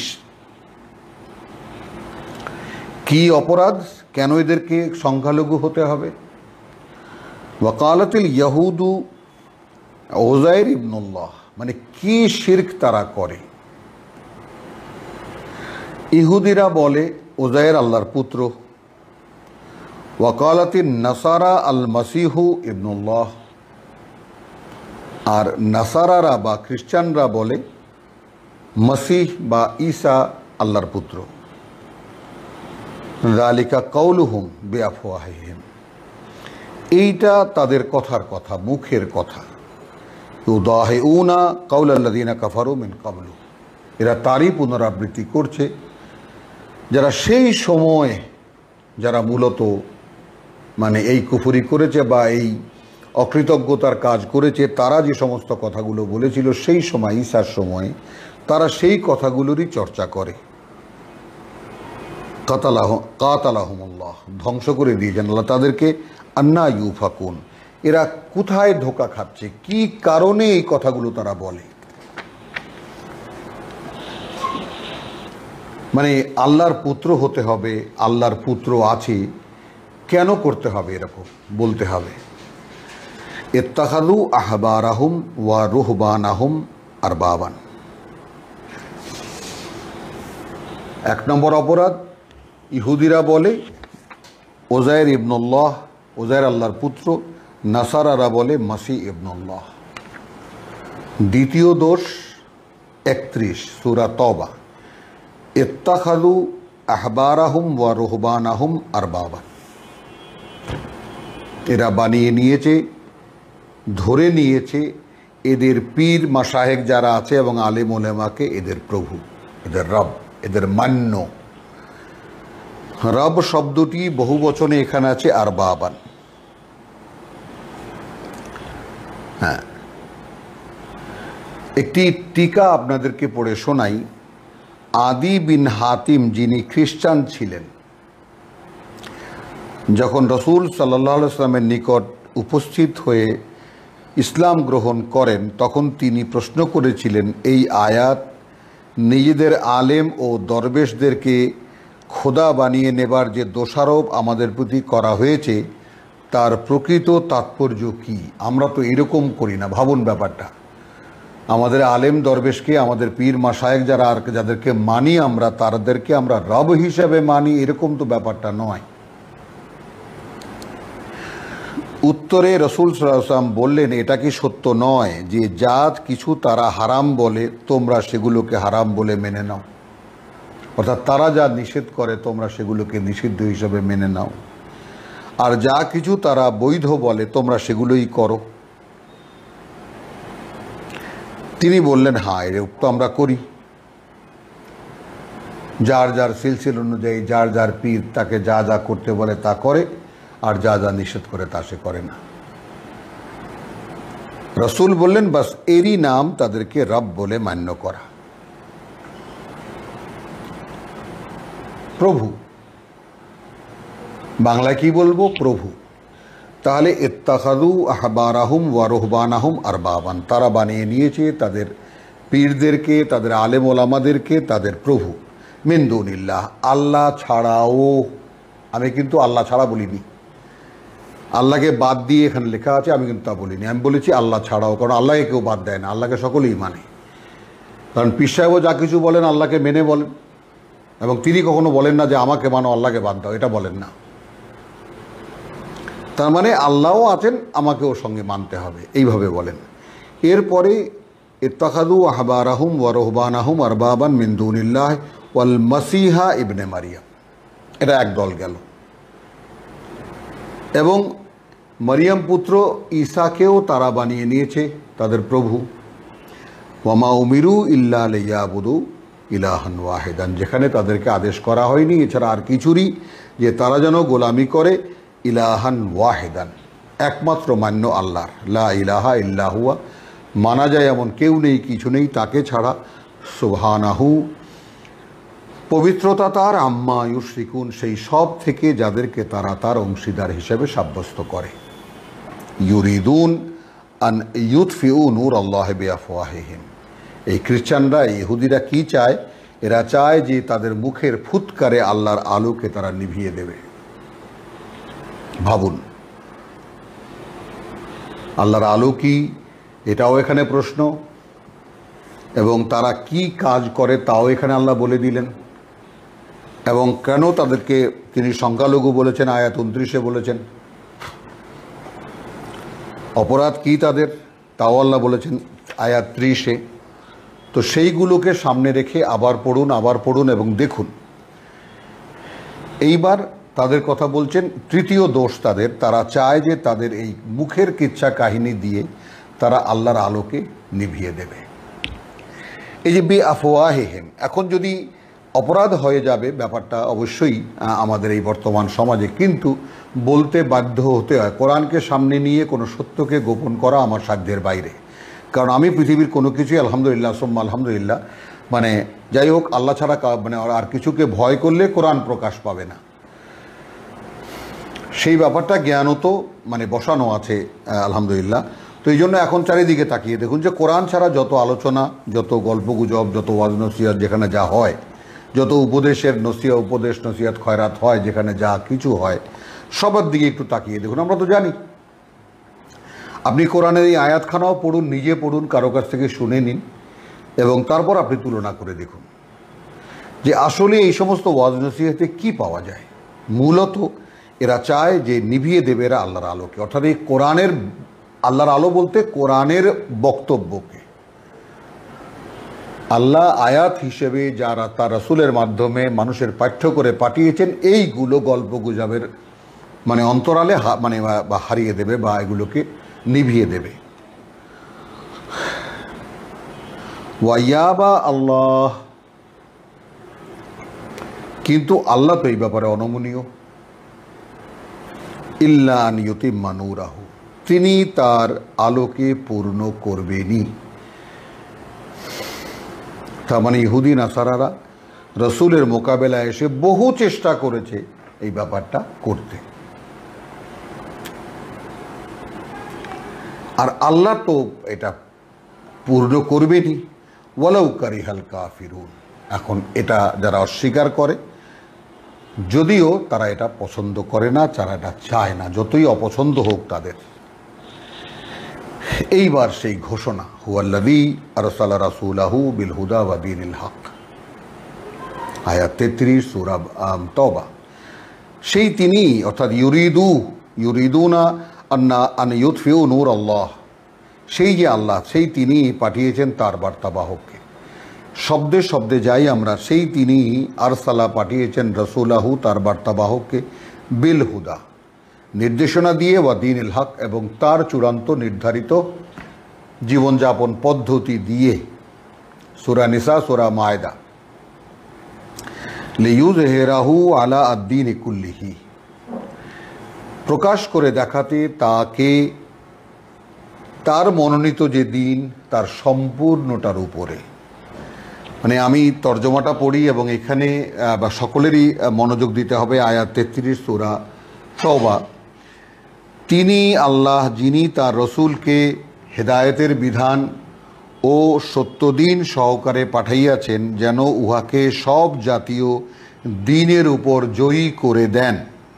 কি অপরাধ, কেন এদেরকে সংখ্যালঘু হতে হবে? ওয়াকালাতিল ইয়াহুদু উযাইর ইবনুল্লাহ, মানে কি শিরক তারা করে। ইহুদিরা বলে উযাইর আল্লাহর পুত্র। ওয়াকালাতিন নাসারা আল মাসিহু ইবনুল্লাহ, আর নাসারারা বা খ্রিস্টানরা বলে মসিহ বা ঈসা আল্লাহর পুত্র। যালিকা কাউলুহুম বিআফওয়াহিহিম, এইটা তাদের কথার কথা, মুখের কথা। ইউদাহিউনা কাউলাল্লাযিনা কাফারু মিন ক্বাবলু, এরা তারই পুনরাবৃত্তি করছে যারা সেই সময়, যারা মূলত মানে এই কুফরি করেছে বা এই অকৃতজ্ঞতার কাজ করেছে, তারা যে সমস্ত কথাগুলো বলেছিল সেই সময়, ঈসার সময়, তারা সেই কথাগুলোরই চর্চা করে। কাতালাহুমুল্লাহ, ধ্বংস করে দিয়েছেন আল্লাহ তাদেরকে। আন্না ইউফাকুন, এরা কোথায় ধোঁকা খাচ্ছে, কি কারণে এই কথাগুলো তারা বলে। মানে আল্লাহর পুত্র হতে হবে, আল্লাহর পুত্র আছে, কেন করতে হবে এরকম বলতে হবে? ইত্তাখাযু আহবারাহুম ওয়া রুহবানাহুম আরবাবান। 1 নম্বর অপরাধ, ইহুদিরা বলে উযাইর ইবনুল্লাহ, উযাইর আল্লাহর পুত্র। নাসারারা বলে মাসিহ ইবনুল্লাহ। দ্বিতীয় দোষ 31 সূরা তওবা, ইত্তাখাযু আহবারাহুম ওয়া রুহবানাহুম আরবাবান, এরা বানিয়ে নিয়েছে, ধরে নিয়েছে এদের পীর মাশায়েখ যারা আছে এবং আলেম ওলেমাকে এদের প্রভু, এদের রব, এদের মান্য। রব শব্দটি বহু বচনে এখানে আছে আরবাবান। হ্যাঁ, একটি টিকা আপনাদেরকে পড়ে শোনাই। আদি বিন হাতিম, যিনি খ্রিস্টান ছিলেন, যখন রসুল সাল্লাল্লাহু আলাইহি ওয়াসাল্লামের নিকট উপস্থিত হয়ে ইসলাম গ্রহণ করেন, তখন তিনি প্রশ্ন করেছিলেন, এই আয়াত নিজেদের আলেম ও দরবেশদেরকে খোদা বানিয়ে নেবার যে দোষারোপ আমাদের প্রতি করা হয়েছে, তার প্রকৃত তাৎপর্য কি? আমরা তো এরকম করি না। ভাবুন ব্যাপারটা, আমাদের আলেম দরবেশকে, আমাদের পীর মাশায়েখ যারা আর যাদেরকে মানি আমরা, তাদেরকে আমরা রব হিসেবে মানি, এরকম তো ব্যাপারটা নয়। উত্তরে রসুল সাল্লাল্লাহু আলাইহি ওয়াসাল্লাম বললেন, এটা কি সত্য নয় যে যা কিছু তারা হারাম বলে তোমরা সেগুলোকে হারাম বলে মেনে নাও? অর্থাৎ তারা যা নিষেধ করে তোমরা সেগুলোকে নিষিদ্ধ হিসেবে মেনে নাও, আর যা কিছু তারা বৈধ বলে তোমরা সেগুলোই করো। তিনি বললেন, হ্যাঁ, এরূপ তো আমরা করি। যার যার সিলসিল অনুযায়ী যার যার পীর তাকে যা যা করতে বলে তা করে, আর যা যা নিষেধ করে তা সে করে না। রসুল বললেন, বাস এরই নাম তাদেরকে রব বলে মান্য করা, প্রভু। বাংলায় কি বলবো? প্রভু। তাহলে ইত্তাখাযু আহবারাহুম ওয়া রুহবানাহুম আরবাবান, তারা বানিয়ে নিয়েছে তাদের পীরদেরকে, তাদের আলেম ওলামাদেরকে তাদের প্রভু। মিন দুনিল্লাহ, আল্লাহ ছাড়াও। আমি কিন্তু আল্লাহ ছাড়া বলিনি, আল্লাহকে বাদ দিয়ে এখানে লেখা আছে, আমি কিন্তু তা বলিনি। আমি বলেছি আল্লাহ ছাড়াও, কারণ আল্লাহকে কেউ বাদ দেয় না, আল্লাহকে সকলেই মানে। কারণ পীর সাহেবও যা কিছু বলেন আল্লাহকে মেনে বলেন, এবং তিনি কখনো বলেন না যে আমাকে মানো, আল্লাহকে বাদ দাও, এটা বলেন না। তার মানে আল্লাহও আছেন, আমাকেও সঙ্গে মানতে হবে, এইভাবে বলেন। এরপরে ইত্তাখাযু আহবারাহুম ওয়া রুহবানাহুম আরবাবান মিন দুনিল্লাহ ওয়াল মাসিহা ইবনে মারিয়াম, এটা এক দল গেল। এবং মারিয়াম পুত্র ঈসাকেও তারা বানিয়ে নিয়েছে তাদের প্রভু। ওয়ামা উমিরু ইল্লা লিয়াবুদু ইলাহান ওয়াহিদান, যেখানে তাদেরকে আদেশ করা হয়নি এছাড়া আর কিছুরই যে তারা যেন গোলামি করে ইলাহান ওয়াহিদান, একমাত্র মান্য আল্লাহর। লা ইলাহা ইল্লা হুয়া, মানা যায় এমন কেউ নেই, কিছু নেই তাকে ছাড়া, সুবহানাহু, পবিত্রতা তার, আম্মা ইউশরিকুন, সেই সব থেকে যাদেরকে তারা তার অংশীদার হিসেবে সাব্যস্ত করে। ইউরিদুন আন ইউতফিউ নূর আল্লাহ বিআফওয়াহিহিম, এই খ্রিস্টানরা, ইহুদিরা কি চায়? এরা চায় যে তাদের মুখের ফুৎকারে আল্লাহর আলোকে তারা নিভিয়ে দেবে। ভাবুন, আল্লাহর আলো কি, এটাও এখানে প্রশ্ন, এবং তারা কি কাজ করে তাও এখানে আল্লাহ বলে দিলেন। এবং কেন তাদেরকে তিনি সংখ্যালঘু বলেছেন, আয়াত 29-এ বলেছেন। অপরাধ কি তাদের তাও আল্লাহ বলেছেন আয়াত 30-এ। তো সেইগুলোকে সামনে রেখে আবার পড়ুন এবং দেখুন। এইবার তাদের কথা বলছেন, তৃতীয় দোষ তাদের, তারা চায় যে তাদের এই মুখের কিচ্ছা কাহিনী দিয়ে তারা আল্লাহর আলোকে নিভিয়ে দেবে। এই যে বিআফওয়াহিহিম, এখন যদি অপরাধ হয়ে যাবে ব্যাপারটা অবশ্যই আমাদের এই বর্তমান সমাজে, কিন্তু বলতে বাধ্য হতে হয়। কোরআনকে সামনে নিয়ে কোনো সত্যকে গোপন করা আমার সাধ্যের বাইরে, কারণ আমি পৃথিবীর কোনো কিছুই আলহামদুলিল্লাহ সুম্মা আলহামদুলিল্লাহ, মানে যাই হোক, আল্লাহ ছাড়া মানে আর কিছুকে ভয় করলে কোরআন প্রকাশ পাবে না, সেই ব্যাপারটা জ্ঞানত মানে বসানো আছে আলহামদুলিল্লাহ। তো এই জন্য এখন চারিদিকে তাকিয়ে দেখুন যে কোরআন ছাড়া যত আলোচনা, যত গল্পগুজব, যত ওয়াজ নসিহত যেখানে যা হয়, যত উপদেশের উপদেশ নসিহত খয়রাত হয়, যেখানে যা কিছু হয়, সবার দিকে একটু তাকিয়ে দেখুন। আমরা তো জানি, আপনি কোরআনের এই আয়াতখানাও পড়ুন, নিজে পড়ুন, কারো কাছ থেকে শুনে নিন, এবং তারপর আপনি তুলনা করে দেখুন যে আসলে এই সমস্ত ওয়াজ নসিহতে কী পাওয়া যায়। মূলত এরা চায় যে নিভিয়ে দেবে এরা আল্লাহর আলোকে, অর্থাৎ এই কোরআনের, আল্লাহর আলো বলতে কোরআনের বক্তব্যকে আল্লাহ আয়াত হিসেবে যারা তার রাসূলের মাধ্যমে মানুষের পাঠ্য করে পাঠিয়েছেন, এইগুলো গল্প গুজবের মানে অন্তরালে মানে বা হারিয়ে দেবে বা এগুলোকে নিভিয়ে দেবে। ওয়াইয়াবা আল্লাহ, কিন্তু আল্লাহ তো এই ব্যাপারে অনমনীয়। ইল্লা আন ইউতিম্মা নূরাহু, তিনি তার আলোকে পূর্ণ করবেনই। তার মানে ইহুদি নাসারারা রসুলের মোকাবেলায় এসে বহু চেষ্টা করেছে এই ব্যাপারটা করতে, আর আল্লাহ তো এটা পূর্ণ করবেনই। ওয়ালাউ কারিহাল কাফিরুন, এখন এটা যারা অস্বীকার করে, যদিও তারা এটা পছন্দ করে না, যারা এটা চায় না, যতই অপছন্দ হোক তাদের। এইবার সেই ঘোষণা, হুয়াল্লাযী আরসালা রাসূলাহু বিল হুদা ওয়া দীনিল হক, আয়াত 33 সূরা তওবা। সেই তিনি, অর্থাৎ ইউরিদুনা আন ইউতফিউ নূর আল্লাহ, সেই যে আল্লাহ, সেই তিনি পাঠিয়েছেন তার বার্তাবাহককে। শব্দে শব্দে যাই আমরা, সেই তিনি আরসালা পাঠিয়েছেন রাসূলাহু তার বার্তাবাহককে, বিল হুদা নির্দেশনা দিয়ে, ওয়া দীনিল হক এবং তার চূড়ান্ত নির্ধারিত জীবনযাপন পদ্ধতি দিয়ে। সূরা নিসা, সূরা মায়দা। লিইয়ুযহিরাহু আলা আদ-দীনি কুল্লিহি, প্রকাশ করে দেখাতে তাকে তার মনোনীত যে দিন তার সম্পূর্ণটার উপরে। মানে আমি তর্জমাটা পড়ি এবং এখানে বা সকলেরই মনোযোগ দিতে হবে। আয়াত 33 সূরা তওবা। তিনি আল্লাহ, যিনি তার রসুলকে হেদায়েতের বিধান ও সত্যদিন সহকারে পাঠাইয়াছেন, যেন উহাকে সব জাতীয় দিনের উপর জয়ী করে দেন।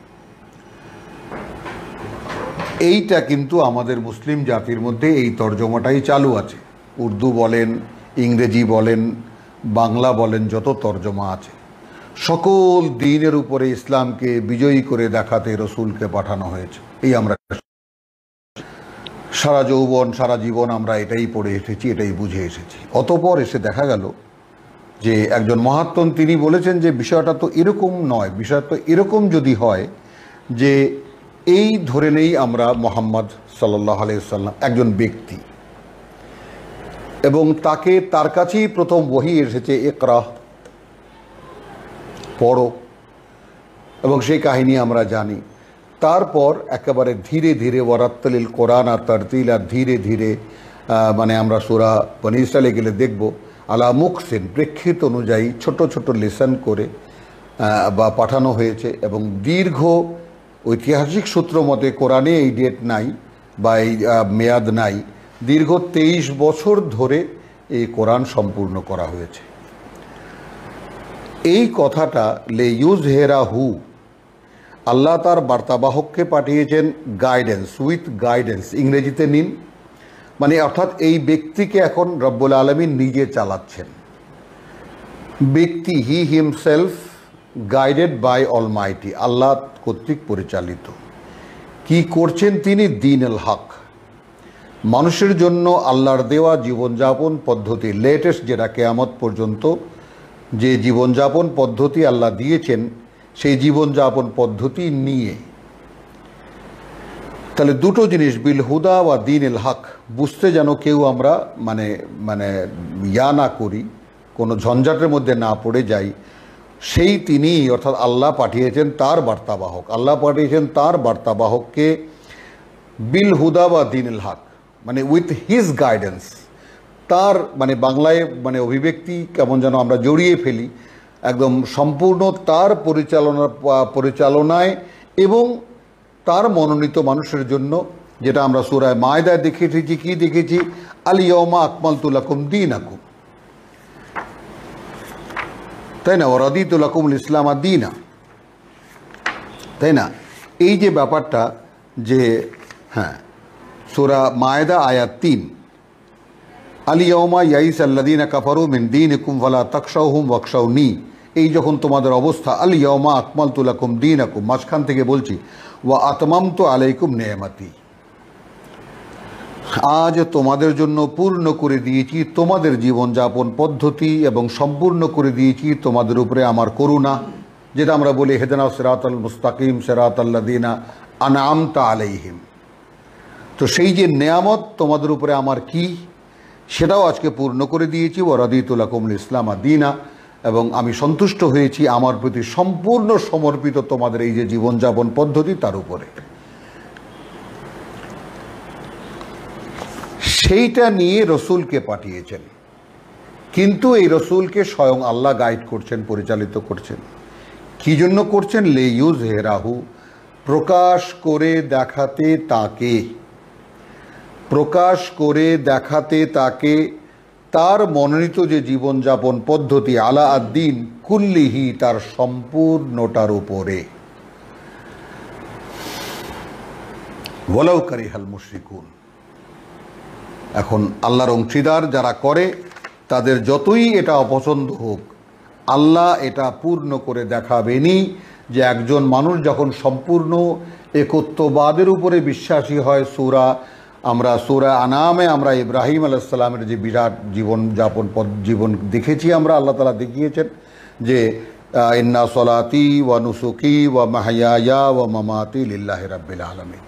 এইটা কিন্তু আমাদের মুসলিম জাতির মধ্যে এই তর্জমাটাই চালু আছে। উর্দু বলেন, ইংরেজি বলেন, বাংলা বলেন, যত তর্জমা আছে, সকল দিনের উপরে ইসলামকে বিজয়ী করে দেখাতে রসুলকে পাঠানো হয়েছে। এই আমরা সারা যৌবন, সারা জীবন আমরা এটাই পড়ে এসেছি, এটাই বুঝে এসেছি। অতঃপর এসে দেখা গেল যে একজন মহাত্মন তিনি বলেছেন যে বিষয়টা তো এরকম নয়, বিষয়টা এরকম যদি হয় যে এই ধরে নেই আমরা মুহাম্মদ সাল্লাল্লাহু আলাইহি ওয়াসাল্লাম একজন ব্যক্তি, এবং তাকে তার কাছেই প্রথম ওহী এসেছে, ইকরা, পড়ো, এবং সেই কাহিনী আমরা জানি। তারপর একেবারে ধীরে ধীরে ওয়ারাত্তিলিল কোরআন আর তারতিলা, ধীরে ধীরে মানে আমরা সূরা বনী ইসরাঈলে গেলে দেখব আলা মুকসিন, প্রেক্ষিত অনুযায়ী ছোট ছোট লেসন করে বা পাঠানো হয়েছে। এবং দীর্ঘ ঐতিহাসিক সূত্র মতে কোরআনে এই ডেট নাই বা এই মেয়াদ নাই, দীর্ঘ 23 বছর ধরে এই কোরআন সম্পূর্ণ করা হয়েছে। এই কথাটা লে ইউজ হেরা হু, আল্লাহ তার বার্তাবাহককে পাঠিয়েছেন গাইডেন্স, উইথ গাইডেন্স, ইংরেজিতে নিন, মানে অর্থাৎ এই ব্যক্তিকে এখন রব্বুল আলামিন নিজে চালাচ্ছেন। ব্যক্তি he himself guided by almighty, আল্লাহ কর্তৃক পরিচালিত। কি করছেন তিনি? দিন আল হক, মানুষের জন্য আল্লাহর দেওয়া জীবনযাপন পদ্ধতি, লেটেস্ট যেটা কিয়ামত পর্যন্ত যে জীবনযাপন পদ্ধতি আল্লাহ দিয়েছেন, সেই জীবনযাপন পদ্ধতি নিয়ে। তাহলে দুটো জিনিস, বিল হুদা বা দিন এল হক, বুঝতে যেন কেউ আমরা মানে মানে ইয়া না করি, কোনো ঝঞ্ঝাটের মধ্যে না পড়ে যাই, সেই তিনি অর্থাৎ আল্লাহ পাঠিয়েছেন তার বার্তাবাহক, আল্লাহ পাঠিয়েছেন তার বার্তাবাহককে বিল হুদা বা দিন এল হক, মানে উইথ হিজ গাইডেন্স। তার মানে বাংলায় মানে অভিব্যক্তি কেমন যেন আমরা জড়িয়ে ফেলি, একদম সম্পূর্ণ তার পরিচালনায় এবং তার মনোনীত মানুষের জন্য, যেটা আমরা সূরা মায়দায় দেখেছি। কি দেখেছি? আল ইয়াউমা আকমালতু লাকুম দীনাকুম, তাই না? ওয়া রাদিতু লাকুমুল ইসলামা দীনা, তাই না? এই যে ব্যাপারটা, যে হ্যাঁ, সূরা মায়দা আয়াত 3, আল ইয়াউমা ইয়াইস আল্লাযীনা কাফারু মিন দীনিকুম ফালা তাখশাউহুম ওয়াখশাউনি, এই যখন তোমাদের অবস্থা, আল ইয়াউমা আকমালতু লাকুম দীনাকুম, মাঝখান থেকে বলছি ওয়া আতমামতু আলাইকুম নিয়ামতি, আজ তোমাদের জন্য পূর্ণ করে দিয়েছি তোমাদের জীবনযাপন পদ্ধতি এবং সম্পূর্ণ করে দিয়েছি তোমাদের উপরে আমার করুণা, যেটা আমরা বলি হেদানা সিরাতাল মুস্তাকিম সিরাতাল্লাযীনা আনআমতা আলাইহিম। তো সেই যে নেয়ামত তোমাদের উপরে আমার কি, সেটাও আজকে পূর্ণ করে দিয়েছি। ওয়া রাদিতু লাকুমুল ইসলামা দীনা, এবং আমি সন্তুষ্ট হয়েছি আমার প্রতি সম্পূর্ণ সমর্পিত তোমাদের এই যে জীবনযাপন পদ্ধতি তার উপরে। সেইটা নিয়ে রসুলকে পাঠিয়েছেন, কিন্তু এই রসুলকে স্বয়ং আল্লাহ গাইড করছেন, পরিচালিত করছেন। কি জন্য করছেন? লে ইউজ হেরাহু, প্রকাশ করে দেখাতে তাকে, প্রকাশ করে দেখাতে তাকে তার মনোনীত যে জীবনযাপন পদ্ধতি, আলা আদ্দিন কুল্লিহি, তার সম্পূর্ণটার উপরে। ওয়ালাউ কারিহাল মুশরিকুন, এখন আল্লাহর অংশীদার যারা করে তাদের যতই এটা অপছন্দ হোক, আল্লাহ এটা পূর্ণ করে দেখাবেনই। যে একজন মানুষ যখন সম্পূর্ণ একত্ববাদের উপরে বিশ্বাসী হয়, আমরা সূরা আনামে আমরা ইব্রাহিম আলাইহিস সালামের যে বিরাট জীবন দেখেছি, আমরা আল্লাহ তাআলা দেখিয়েছেন যে ইন্না সলাতি ওয়া নুসুকি ওয়া মাহইয়ায়া ওয়া মামাতি লিল্লাহি রাব্বিল আলামিন।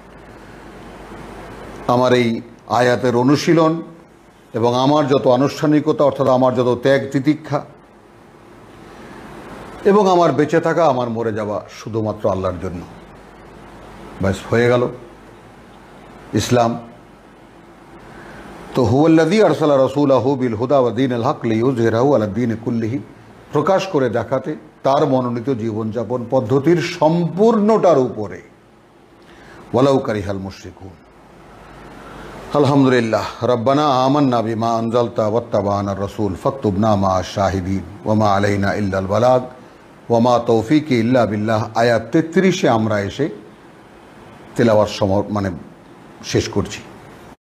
আমার এই আয়াতের অনুশীলন এবং আমার যত আনুষ্ঠানিকতা, অর্থাৎ আমার যত ত্যাগ তিতিক্ষা এবং আমার বেঁচে থাকা, আমার মরে যাওয়া শুধুমাত্র আল্লাহর জন্য। ব্যাস, হয়ে গেল ইসলাম। তো হুয়াল্লাযী আরসালা রাসূলাহু বিল হুদা ওয়া দীনিল হক লিইয়ুযহিরাহু আলাদ দীনি কুল্লিহি, প্রকাশ করে দেখাতে তার মনোনীত জীবনযাপন পদ্ধতির সম্পূর্ণটার উপরে। ওয়ালাউ কারিহাল মুশরিকুন। আলহামদুলিল্লাহ, রব্বানা আমান্না বিমা আনজালতা ওয়াত্তাবা'নার রাসূল ফাকতুবনা মা'আশ শাহিদিন ওয়া মা আলাইনা ইল্লাল বালাগ ওয়া মা তৌফিকি ইল্লা বিল্লাহ। আয়াত 33-এ আমরা এসে তেলাওয়াত শেষ করছি।